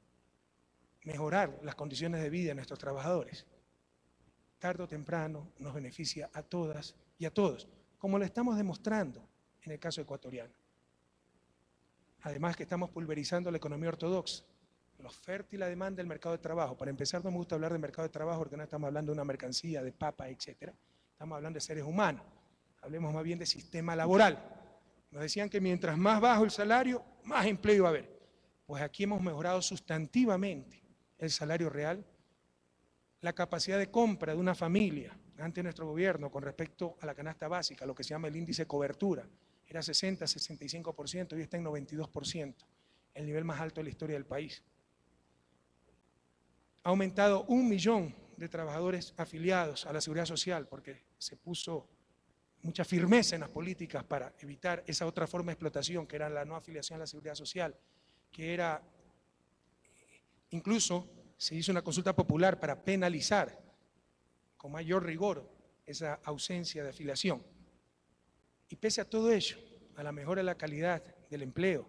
mejorar las condiciones de vida de nuestros trabajadores, tarde o temprano nos beneficia a todas y a todos, como lo estamos demostrando en el caso ecuatoriano. Además que estamos pulverizando la economía ortodoxa, la oferta y la demanda del mercado de trabajo. Para empezar, no me gusta hablar de mercado de trabajo porque no estamos hablando de una mercancía, de papa, etc. Estamos hablando de seres humanos. Hablemos más bien de sistema laboral. Nos decían que mientras más bajo el salario, más empleo iba a haber. Pues aquí hemos mejorado sustantivamente el salario real, la capacidad de compra de una familia ante nuestro gobierno con respecto a la canasta básica, lo que se llama el índice de cobertura, era 60, 65%, hoy está en 92%, el nivel más alto de la historia del país. Ha aumentado 1 millón de trabajadores afiliados a la Seguridad Social porque se puso mucha firmeza en las políticas para evitar esa otra forma de explotación, que era la no afiliación a la seguridad social, que era, incluso se hizo una consulta popular para penalizar con mayor rigor esa ausencia de afiliación. Y pese a todo ello, a la mejora de la calidad del empleo,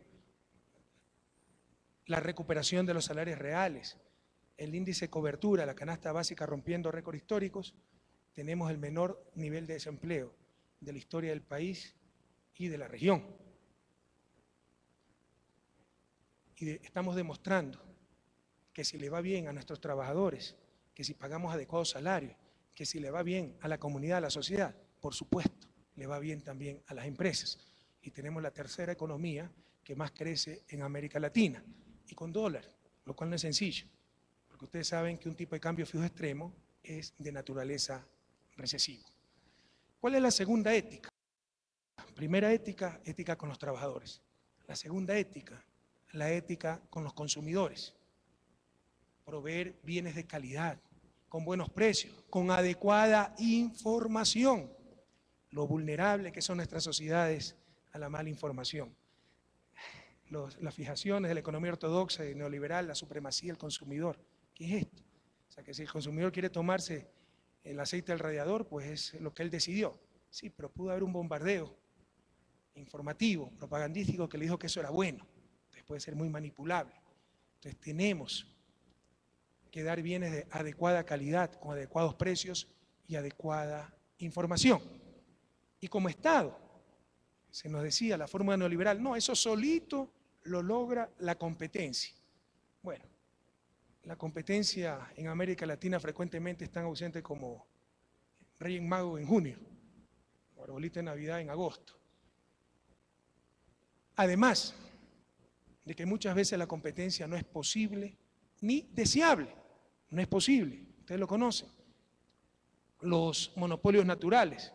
la recuperación de los salarios reales, el índice de cobertura, la canasta básica rompiendo récords históricos, tenemos el menor nivel de desempleo de la historia del país y de la región. Y estamos demostrando que si le va bien a nuestros trabajadores, que si pagamos adecuados salarios, que si le va bien a la comunidad, a la sociedad, por supuesto, le va bien también a las empresas. Y tenemos la tercera economía que más crece en América Latina, y con dólar, lo cual no es sencillo, porque ustedes saben que un tipo de cambio fijo extremo es de naturaleza recesiva. ¿Cuál es la segunda ética? Primera ética, ética con los trabajadores. La segunda ética, la ética con los consumidores. Proveer bienes de calidad, con buenos precios, con adecuada información. Lo vulnerable que son nuestras sociedades a la mala información. Las fijaciones de la economía ortodoxa y neoliberal, la supremacía del consumidor. ¿Qué es esto? O sea, que si el consumidor quiere tomarse el aceite del radiador, pues es lo que él decidió. Sí, pero pudo haber un bombardeo informativo, propagandístico, que le dijo que eso era bueno. Entonces puede ser muy manipulable. Entonces tenemos que dar bienes de adecuada calidad, con adecuados precios y adecuada información. Y como Estado, se nos decía la fórmula neoliberal, no, eso solito lo logra la competencia. Bueno, la competencia en América Latina frecuentemente es tan ausente como Reyes Magos en junio, o arbolito de Navidad en agosto. Además de que muchas veces la competencia no es posible ni deseable, no es posible, ustedes lo conocen. Los monopolios naturales.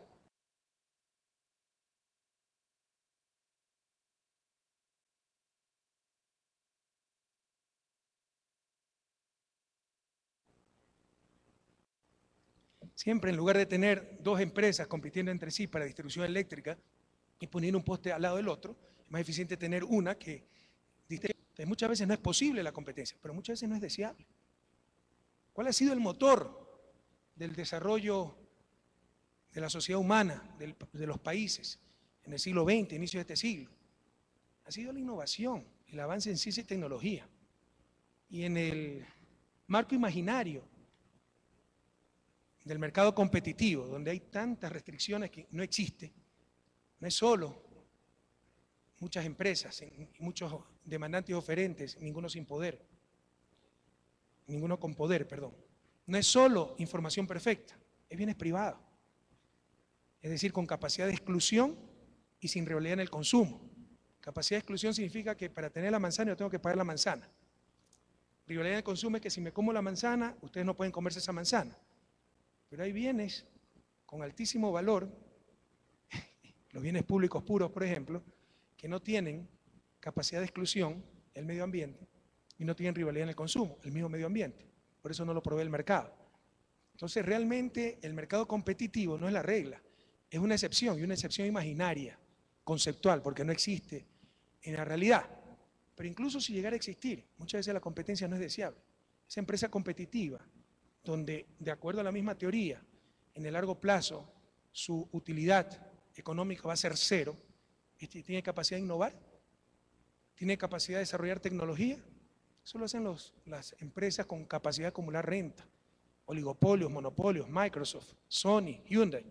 Siempre en lugar de tener dos empresas compitiendo entre sí para distribución eléctrica y poniendo un poste al lado del otro, es más eficiente tener una que distribuye. Entonces, muchas veces no es posible la competencia, pero muchas veces no es deseable. ¿Cuál ha sido el motor del desarrollo de la sociedad humana, de los países en el siglo XX, inicio de este siglo? Ha sido la innovación, el avance en ciencia y tecnología. Y en el marco imaginario del mercado competitivo, donde hay tantas restricciones que no existe, no es solo muchas empresas, muchos demandantes y oferentes, ninguno sin poder, ninguno con poder, perdón. No es solo información perfecta, es bienes privados, es decir, con capacidad de exclusión y sin rivalidad en el consumo. Capacidad de exclusión significa que para tener la manzana yo tengo que pagar la manzana. Rivalidad en el consumo es que si me como la manzana, ustedes no pueden comerse esa manzana. Pero hay bienes con altísimo valor, los bienes públicos puros, por ejemplo, que no tienen capacidad de exclusión, el medio ambiente, y no tienen rivalidad en el consumo, el mismo medio ambiente. Por eso no lo provee el mercado. Entonces, realmente el mercado competitivo no es la regla, es una excepción, y una excepción imaginaria, conceptual, porque no existe en la realidad. Pero incluso si llegara a existir, muchas veces la competencia no es deseable. Esa empresa competitiva, donde, de acuerdo a la misma teoría, en el largo plazo su utilidad económica va a ser cero, ¿tiene capacidad de innovar? ¿Tiene capacidad de desarrollar tecnología? Eso lo hacen las empresas con capacidad de acumular renta, oligopolios, monopolios, Microsoft, Sony, Hyundai.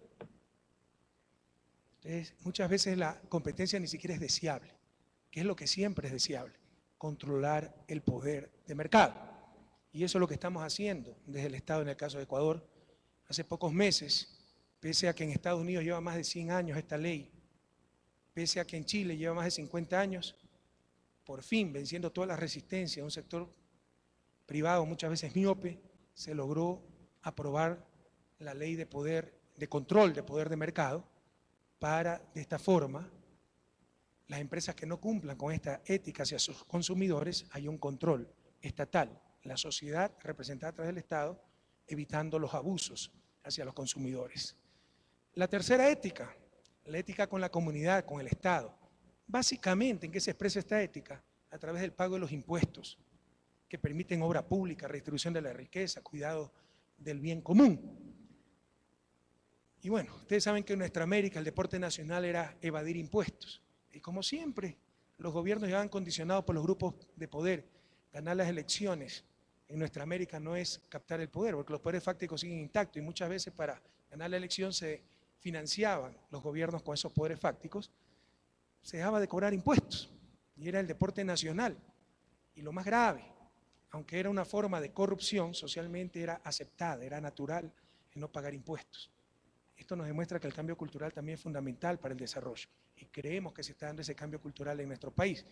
Entonces, muchas veces la competencia ni siquiera es deseable, que es lo que siempre es deseable, controlar el poder de mercado. Y eso es lo que estamos haciendo desde el Estado en el caso de Ecuador. Hace pocos meses, pese a que en Estados Unidos lleva más de 100 años esta ley, pese a que en Chile lleva más de 50 años, por fin, venciendo toda la resistencia de un sector privado muchas veces miope, se logró aprobar la ley de control de poder de mercado para, de esta forma, las empresas que no cumplan con esta ética hacia sus consumidores, hay un control estatal, la sociedad representada a través del Estado, evitando los abusos hacia los consumidores. La tercera ética, La ética con la comunidad, con el Estado. Básicamente, ¿en qué se expresa esta ética? A través del pago de los impuestos, que permiten obra pública, redistribución de la riqueza, cuidado del bien común. Y bueno, ustedes saben que en nuestra América el deporte nacional era evadir impuestos. Y como siempre, los gobiernos llevan condicionados por los grupos de poder. Ganar las elecciones en nuestra América no es captar el poder, porque los poderes fácticos siguen intactos y muchas veces para ganar la elección se financiaban los gobiernos con esos poderes fácticos, se dejaba de cobrar impuestos y era el deporte nacional. Y lo más grave, aunque era una forma de corrupción, socialmente era aceptada, era natural el no pagar impuestos. Esto nos demuestra que el cambio cultural también es fundamental para el desarrollo y creemos que se está dando ese cambio cultural en nuestro país.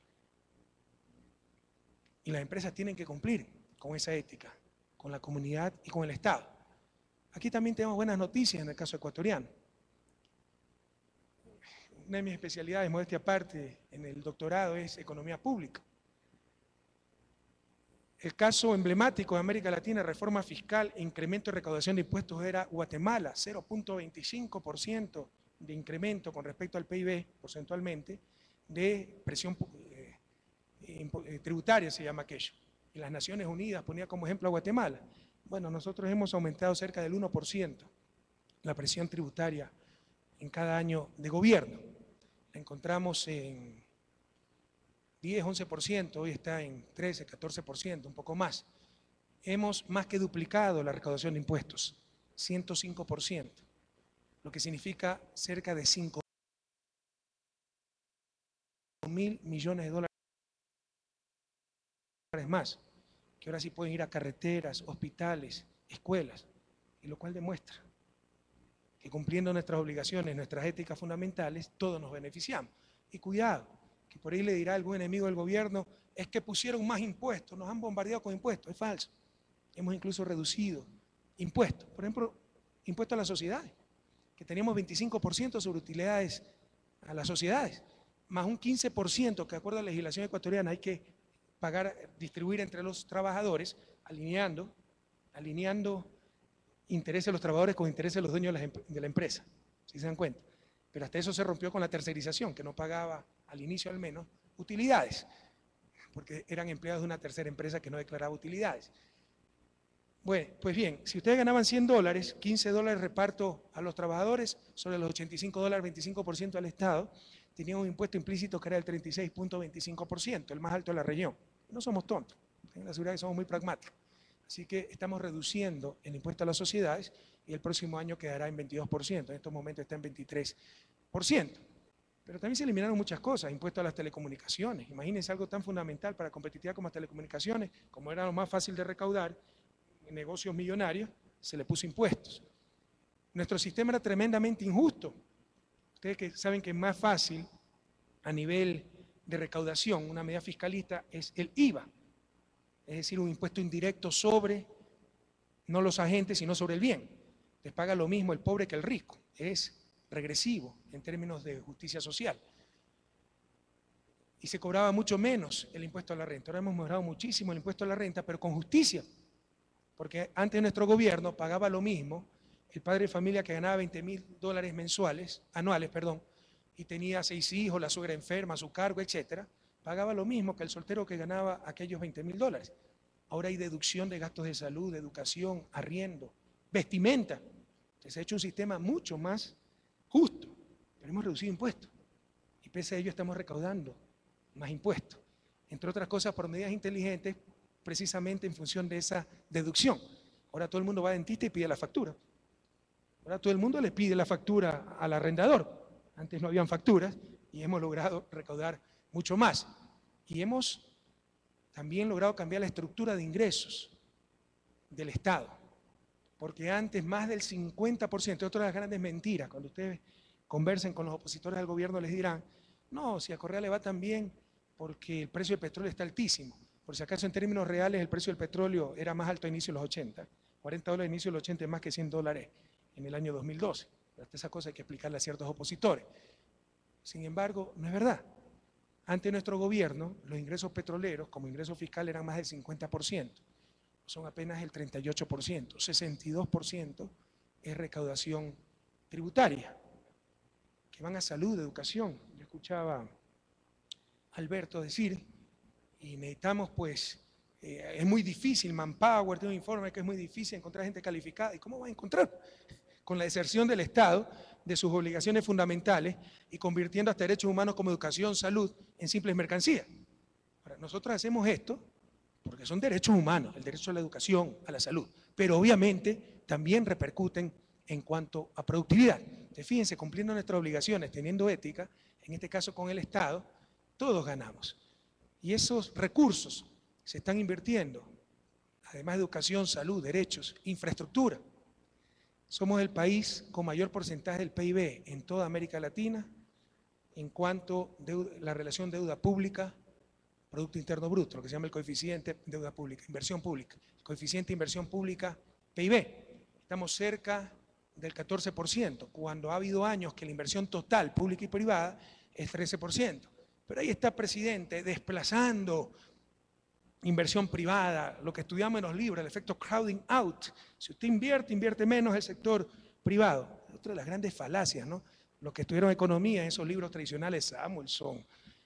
Y las empresas tienen que cumplir con esa ética, con la comunidad y con el Estado. Aquí también tenemos buenas noticias en el caso ecuatoriano. Una de mis especialidades, modestia aparte, en el doctorado es economía pública. El caso emblemático de América Latina, reforma fiscal e incremento de recaudación de impuestos, era Guatemala, 0.25% de incremento con respecto al PIB porcentualmente de presión tributaria, se llama aquello. Y las Naciones Unidas ponía como ejemplo a Guatemala. Bueno, nosotros hemos aumentado cerca del 1% la presión tributaria en cada año de gobierno. La encontramos en 10, 11%, hoy está en 13, 14%, un poco más. Hemos más que duplicado la recaudación de impuestos, 105%, lo que significa cerca de 5.000 millones de dólares más, que ahora sí pueden ir a carreteras, hospitales, escuelas, y lo cual demuestra que cumpliendo nuestras obligaciones, nuestras éticas fundamentales, todos nos beneficiamos. Y cuidado, que por ahí le dirá algún enemigo del gobierno, es que pusieron más impuestos, nos han bombardeado con impuestos. Es falso. Hemos incluso reducido impuestos. Por ejemplo, impuestos a las sociedades, que teníamos 25% sobre utilidades a las sociedades, más un 15% que de acuerdo a la legislación ecuatoriana hay que pagar, distribuir entre los trabajadores, alineando intereses de los trabajadores con intereses de los dueños de la empresa, si se dan cuenta. Pero hasta eso se rompió con la tercerización, que no pagaba, al inicio al menos, utilidades, porque eran empleados de una tercera empresa que no declaraba utilidades. Bueno, pues bien, si ustedes ganaban $100, $15 reparto a los trabajadores, sobre los $85, 25% al Estado, tenían un impuesto implícito que era el 36.25%, el más alto de la región. No somos tontos, tengan la seguridad que somos muy pragmáticos. Así que estamos reduciendo el impuesto a las sociedades y el próximo año quedará en 22%, en estos momentos está en 23%. Pero también se eliminaron muchas cosas, impuesto a las telecomunicaciones. Imagínense algo tan fundamental para la competitividad como las telecomunicaciones, como era lo más fácil de recaudar, en negocios millonarios, se le puso impuestos. Nuestro sistema era tremendamente injusto. Ustedes que saben que es más fácil a nivel de recaudación, una medida fiscalista, es el IVA. Es decir, un impuesto indirecto sobre, no los agentes, sino sobre el bien. Les paga lo mismo el pobre que el rico. Es regresivo en términos de justicia social. Y se cobraba mucho menos el impuesto a la renta. Ahora hemos mejorado muchísimo el impuesto a la renta, pero con justicia. Porque antes nuestro gobierno pagaba lo mismo, el padre de familia que ganaba $20.000 anuales, y tenía 6 hijos, la suegra enferma, a su cargo, etcétera, pagaba lo mismo que el soltero que ganaba aquellos $20.000. Ahora hay deducción de gastos de salud, de educación, arriendo, vestimenta. Entonces se ha hecho un sistema mucho más justo, pero hemos reducido impuestos. Y pese a ello estamos recaudando más impuestos. Entre otras cosas por medidas inteligentes, precisamente en función de esa deducción. Ahora todo el mundo va a dentista y pide la factura. Ahora todo el mundo le pide la factura al arrendador. Antes no habían facturas y hemos logrado recaudar mucho más. Y hemos también logrado cambiar la estructura de ingresos del Estado. Porque antes más del 50%, otra de las grandes mentiras, cuando ustedes conversen con los opositores al gobierno les dirán, no, si a Correa le va tan bien porque el precio del petróleo está altísimo. Por si acaso en términos reales el precio del petróleo era más alto a inicio de los 80, $40 a inicio de los 80 es más que $100 en el año 2012. Pero hasta esa cosa hay que explicarle a ciertos opositores. Sin embargo, no es verdad. Ante nuestro gobierno, los ingresos petroleros como ingreso fiscal eran más del 50%, son apenas el 38%, 62% es recaudación tributaria. que van a salud, educación. Yo escuchaba a Alberto decir, y necesitamos pues, es muy difícil, Manpower tiene un informe que es muy difícil encontrar gente calificada. ¿Y cómo va a encontrar? Con la deserción del Estado de sus obligaciones fundamentales y convirtiendo hasta derechos humanos como educación, salud, en simples mercancías. Ahora, nosotros hacemos esto porque son derechos humanos, el derecho a la educación, a la salud, pero obviamente también repercuten en cuanto a productividad. Entonces, fíjense, cumpliendo nuestras obligaciones, teniendo ética, en este caso con el Estado, todos ganamos. Y esos recursos se están invirtiendo, además de educación, salud, derechos, infraestructura. Somos el país con mayor porcentaje del PIB en toda América Latina en cuanto a la relación deuda pública, Producto Interno Bruto, lo que se llama el coeficiente deuda pública, inversión pública, el coeficiente inversión pública PIB. Estamos cerca del 14%, cuando ha habido años que la inversión total, pública y privada, es 13%. Pero ahí está el presidente desplazando inversión privada, lo que estudiamos en los libros, el efecto crowding out. Si usted invierte menos el sector privado. Otra de las grandes falacias, ¿no? Los que estudiaron economía en esos libros tradicionales, Samuelson,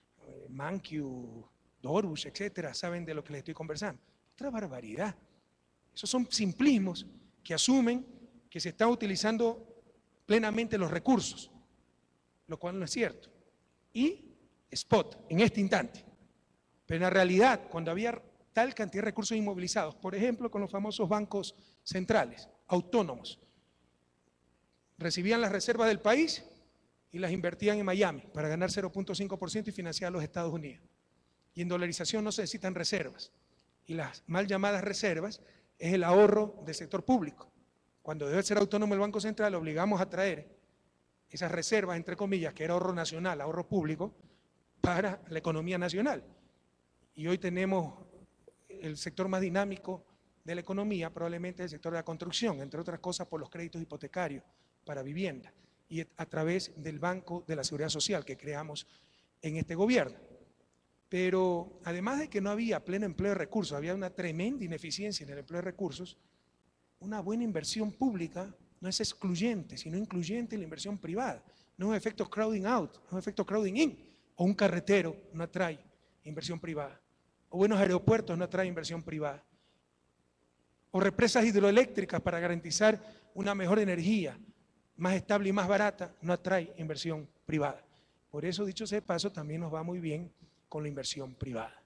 Mankiw, Doruch, etcétera, saben de lo que les estoy conversando. Otra barbaridad. Esos son simplismos que asumen que se están utilizando plenamente los recursos, lo cual no es cierto. Y spot, en este instante. Pero en la realidad, cuando había tal cantidad de recursos inmovilizados, por ejemplo, con los famosos bancos centrales, autónomos, recibían las reservas del país y las invertían en Miami para ganar 0.5% y financiar a los Estados Unidos. Y en dolarización no se necesitan reservas. Y las mal llamadas reservas es el ahorro del sector público. Cuando debe ser autónomo el Banco Central, obligamos a traer esas reservas, entre comillas, que era ahorro nacional, ahorro público, para la economía nacional. Y hoy tenemos el sector más dinámico de la economía, probablemente el sector de la construcción, entre otras cosas por los créditos hipotecarios para vivienda y a través del Banco de la Seguridad Social que creamos en este gobierno. Pero además de que no había pleno empleo de recursos, había una tremenda ineficiencia en el empleo de recursos, una buena inversión pública no es excluyente, sino incluyente en la inversión privada. No es un efecto crowding out, no es un efecto crowding in. O un carretero no atrae inversión privada. O buenos aeropuertos no atrae inversión privada. O represas hidroeléctricas para garantizar una mejor energía, más estable y más barata, no atrae inversión privada. Por eso, dicho sea de paso, también nos va muy bien con la inversión privada.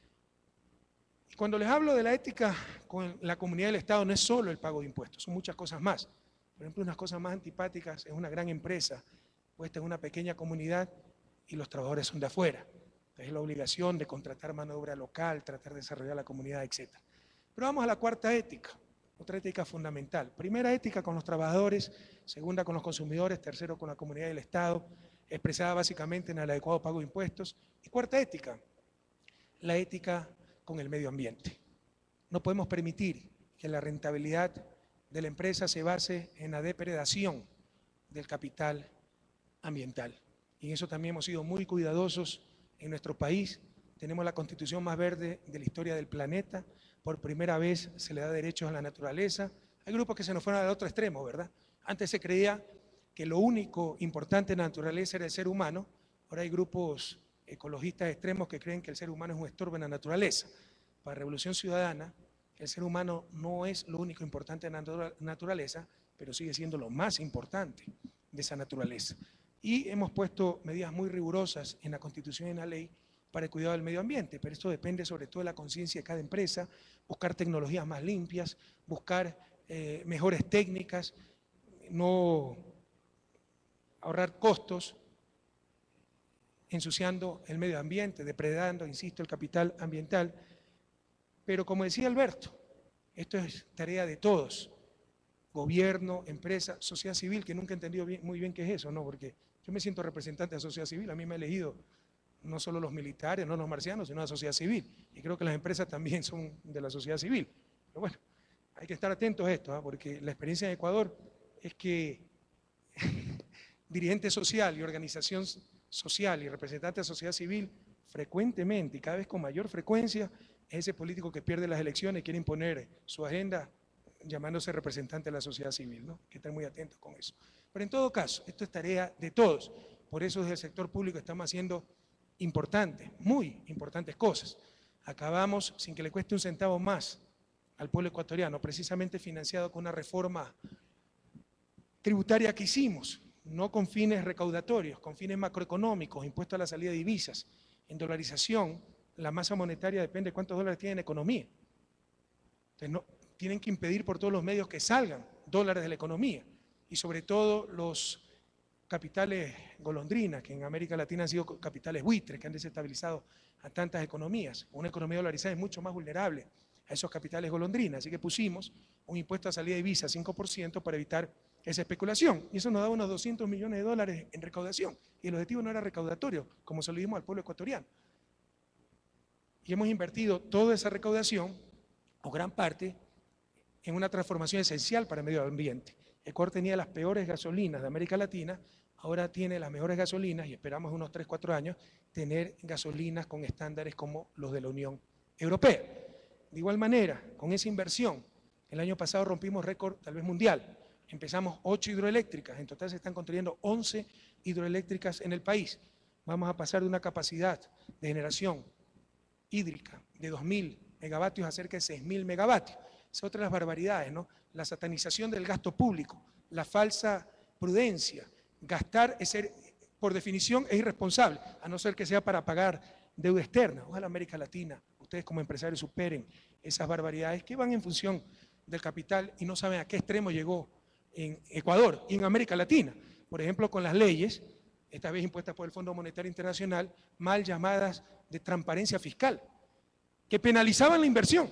Y cuando les hablo de la ética con la comunidad del Estado, no es solo el pago de impuestos, son muchas cosas más. Por ejemplo, unas cosas más antipáticas es una gran empresa puesta en una pequeña comunidad y los trabajadores son de afuera. Es la obligación de contratar mano de obra local, tratar de desarrollar la comunidad, etc. Pero vamos a la cuarta ética, otra ética fundamental. Primera ética con los trabajadores, segunda con los consumidores, tercero con la comunidad del Estado, expresada básicamente en el adecuado pago de impuestos. Y cuarta ética, la ética con el medio ambiente. No podemos permitir que la rentabilidad de la empresa se base en la depredación del capital ambiental. Y en eso también hemos sido muy cuidadosos en nuestro país. Tenemos la constitución más verde de la historia del planeta. Por primera vez se le da derechos a la naturaleza. Hay grupos que se nos fueron al otro extremo, ¿verdad? Antes se creía que lo único importante en la naturaleza era el ser humano. Ahora hay grupos ecologistas extremos que creen que el ser humano es un estorbo en la naturaleza. Para Revolución Ciudadana, el ser humano no es lo único importante en la naturaleza, pero sigue siendo lo más importante de esa naturaleza. Y hemos puesto medidas muy rigurosas en la Constitución y en la ley para el cuidado del medio ambiente, pero esto depende sobre todo de la conciencia de cada empresa, buscar tecnologías más limpias, buscar mejores técnicas, no ahorrar costos, ensuciando el medio ambiente, depredando, insisto, el capital ambiental. Pero como decía Alberto, esto es tarea de todos, gobierno, empresa, sociedad civil, que nunca he entendido muy bien qué es eso, ¿no? Porque yo me siento representante de la sociedad civil, a mí me ha elegido no solo los militares, no los marcianos, sino la sociedad civil. Y creo que las empresas también son de la sociedad civil. Pero bueno, hay que estar atentos a esto, ¿eh? Porque la experiencia en Ecuador es que dirigente social y organización social y representante de la sociedad civil frecuentemente y cada vez con mayor frecuencia es ese político que pierde las elecciones y quiere imponer su agenda llamándose representante de la sociedad civil, ¿no? Que estén muy atentos con eso. Pero en todo caso, esto es tarea de todos. Por eso desde el sector público estamos haciendo importantes, muy importantes cosas. Acabamos, sin que le cueste un centavo más al pueblo ecuatoriano, precisamente financiado con una reforma tributaria que hicimos, no con fines recaudatorios, con fines macroeconómicos, impuesto a la salida de divisas. En dolarización, la masa monetaria depende de cuántos dólares tiene en economía. Entonces, no, tienen que impedir por todos los medios que salgan dólares de la economía, y sobre todo los capitales golondrinas, que en América Latina han sido capitales buitres, que han desestabilizado a tantas economías. Una economía dolarizada es mucho más vulnerable a esos capitales golondrinas, así que pusimos un impuesto a salida de divisas 5% para evitar esa especulación, y eso nos da unos 200 millones de dólares en recaudación, y el objetivo no era recaudatorio, como se lo dimos al pueblo ecuatoriano. Y hemos invertido toda esa recaudación, o gran parte, en una transformación esencial para el medio ambiente. Ecuador tenía las peores gasolinas de América Latina, ahora tiene las mejores gasolinas y esperamos en unos 3 o 4 años tener gasolinas con estándares como los de la Unión Europea. De igual manera, con esa inversión, el año pasado rompimos récord tal vez mundial. Empezamos 8 hidroeléctricas, en total se están construyendo 11 hidroeléctricas en el país. Vamos a pasar de una capacidad de generación hídrica de 2.000 megavatios a cerca de 6.000 megavatios. Es otra de las barbaridades, ¿no? La satanización del gasto público, la falsa prudencia. Gastar es ser, por definición, es irresponsable, a no ser que sea para pagar deuda externa. Ojalá América Latina, ustedes como empresarios superen esas barbaridades que van en función del capital y no saben a qué extremo llegó en Ecuador y en América Latina. Por ejemplo, con las leyes, esta vez impuestas por el Fondo Monetario Internacional, mal llamadas de transparencia fiscal, que penalizaban la inversión.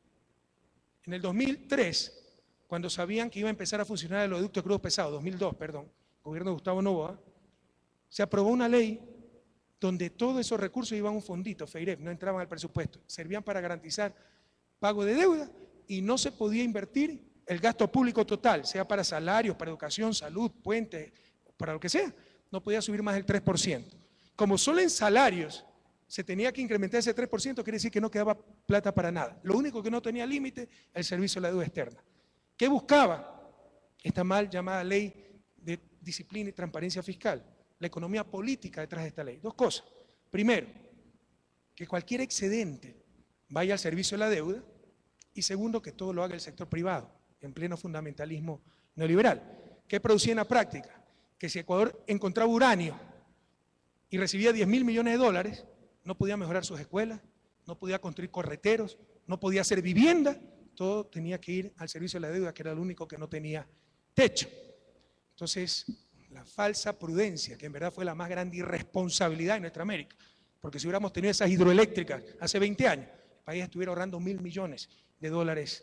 En el 2003, cuando sabían que iba a empezar a funcionar el oleoducto de crudos pesados, 2002, perdón, gobierno de Gustavo Noboa, se aprobó una ley donde todos esos recursos iban a un fondito, FEIREP, no entraban al presupuesto, servían para garantizar pago de deuda y no se podía invertir el gasto público total, sea para salarios, para educación, salud, puentes, para lo que sea, no podía subir más del 3%. Como solo en salarios se tenía que incrementar ese 3%, quiere decir que no quedaba plata para nada. Lo único que no tenía límite, el servicio de la deuda externa. ¿Qué buscaba esta mal llamada ley de disciplina y transparencia fiscal? La economía política detrás de esta ley. Dos cosas. Primero, que cualquier excedente vaya al servicio de la deuda, y segundo, que todo lo haga el sector privado, en pleno fundamentalismo neoliberal. ¿Qué producía en la práctica? Que si Ecuador encontraba uranio y recibía 10.000 millones de dólares, no podía mejorar sus escuelas, no podía construir carreteros, no podía hacer vivienda, todo tenía que ir al servicio de la deuda, que era el único que no tenía techo. Entonces, la falsa prudencia, que en verdad fue la más grande irresponsabilidad de nuestra América, porque si hubiéramos tenido esas hidroeléctricas hace 20 años, el país estuviera ahorrando 1.000 millones de dólares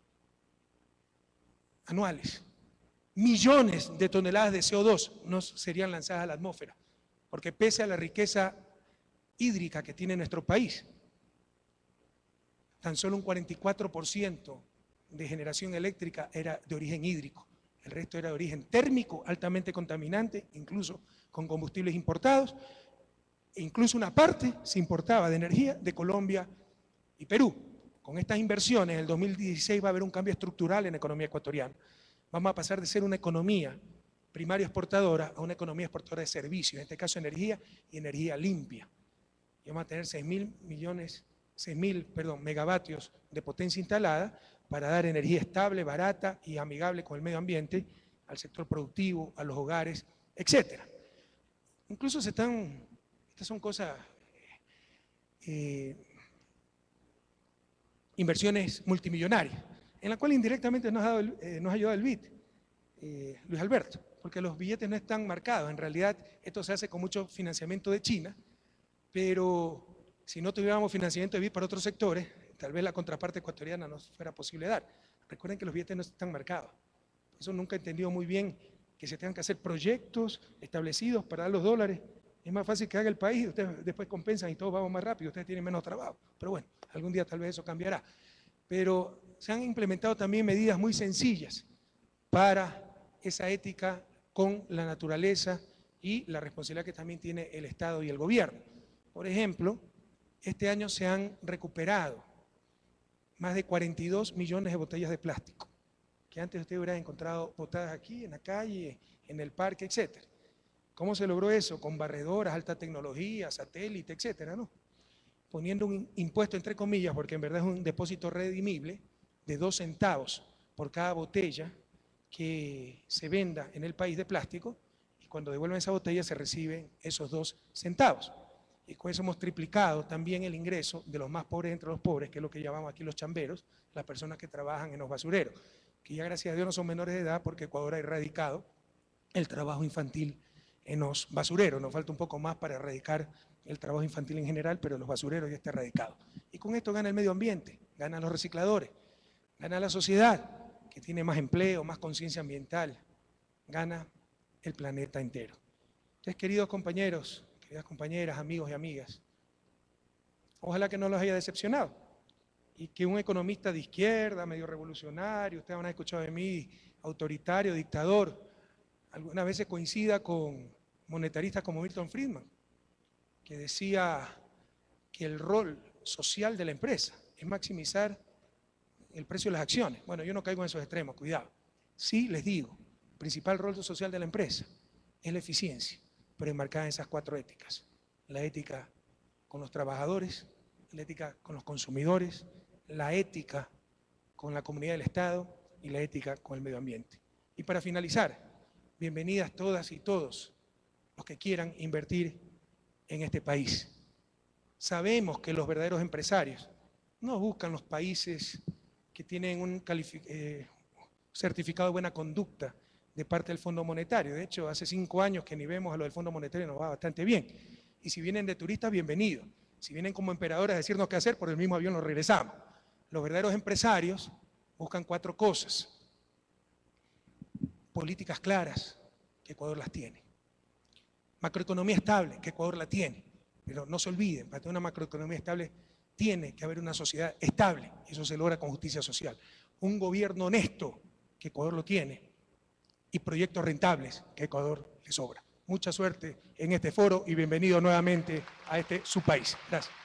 anuales. Millones de toneladas de CO2 no serían lanzadas a la atmósfera, porque pese a la riqueza hídrica que tiene nuestro país, tan solo un 44% de generación eléctrica era de origen hídrico, el resto era de origen térmico, altamente contaminante, incluso con combustibles importados, e incluso una parte se importaba de energía de Colombia y Perú. Con estas inversiones, en el 2016 va a haber un cambio estructural en la economía ecuatoriana. Vamos a pasar de ser una economía primaria exportadora a una economía exportadora de servicios, en este caso energía y energía limpia. Y vamos a tener 6.000 megavatios de potencia instalada para dar energía estable, barata y amigable con el medio ambiente al sector productivo, a los hogares, etc. Incluso estas son cosas, inversiones multimillonarias, en la cual indirectamente nos ha ayudado el BID, Luis Alberto, porque los billetes no están marcados. En realidad, esto se hace con mucho financiamiento de China, pero si no tuviéramos financiamiento de BID para otros sectores, tal vez la contraparte ecuatoriana no fuera posible dar. Recuerden que los billetes no están marcados. Eso nunca he entendido muy bien, que se tengan que hacer proyectos establecidos para dar los dólares. Es más fácil que haga el país, ustedes después compensan y todos vamos más rápido, ustedes tienen menos trabajo. Pero bueno, algún día tal vez eso cambiará. Pero se han implementado también medidas muy sencillas para esa ética con la naturaleza y la responsabilidad que también tiene el Estado y el gobierno. Por ejemplo, este año se han recuperado más de 42 millones de botellas de plástico que antes usted hubiera encontrado botadas aquí, en la calle, en el parque, etc. ¿Cómo se logró eso? Con barredoras, alta tecnología, satélite, etcétera, ¿no? Poniendo un impuesto entre comillas, porque en verdad es un depósito redimible de 2 centavos por cada botella que se venda en el país de plástico, y cuando devuelven esa botella se reciben esos 2 centavos. Y con eso hemos triplicado también el ingreso de los más pobres entre los pobres, que es lo que llamamos aquí los chamberos, las personas que trabajan en los basureros, que ya gracias a Dios no son menores de edad porque Ecuador ha erradicado el trabajo infantil en los basureros. Nos falta un poco más para erradicar el trabajo infantil en general, pero los basureros ya está erradicado. Y con esto gana el medio ambiente, ganan los recicladores, gana la sociedad, que tiene más empleo, más conciencia ambiental, gana el planeta entero. Entonces, queridos compañeros, queridas compañeras, amigos y amigas, ojalá que no los haya decepcionado y que un economista de izquierda, medio revolucionario, ustedes han escuchado de mí, autoritario, dictador, algunas veces coincida con monetaristas como Milton Friedman, que decía que el rol social de la empresa es maximizar el precio de las acciones. Bueno, yo no caigo en esos extremos, cuidado. Sí les digo, el principal rol social de la empresa es la eficiencia, pero enmarcada en esas 4 éticas. La ética con los trabajadores, la ética con los consumidores, la ética con la comunidad del Estado y la ética con el medio ambiente. Y para finalizar, bienvenidas todas y todos los que quieran invertir en este país. Sabemos que los verdaderos empresarios no buscan los países que tienen un certificado de buena conducta de parte del Fondo Monetario. De hecho, hace 5 años que ni vemos a lo del Fondo Monetario, nos va bastante bien. Y si vienen de turistas, bienvenidos. Si vienen como emperadores a decirnos qué hacer, por el mismo avión nos regresamos. Los verdaderos empresarios buscan 4 cosas. Políticas claras, que Ecuador las tiene. Macroeconomía estable, que Ecuador la tiene. Pero no se olviden, para tener una macroeconomía estable tiene que haber una sociedad estable, y eso se logra con justicia social. Un gobierno honesto, que Ecuador lo tiene, y proyectos rentables, que a Ecuador le sobra. Mucha suerte en este foro y bienvenido nuevamente a su país. Gracias.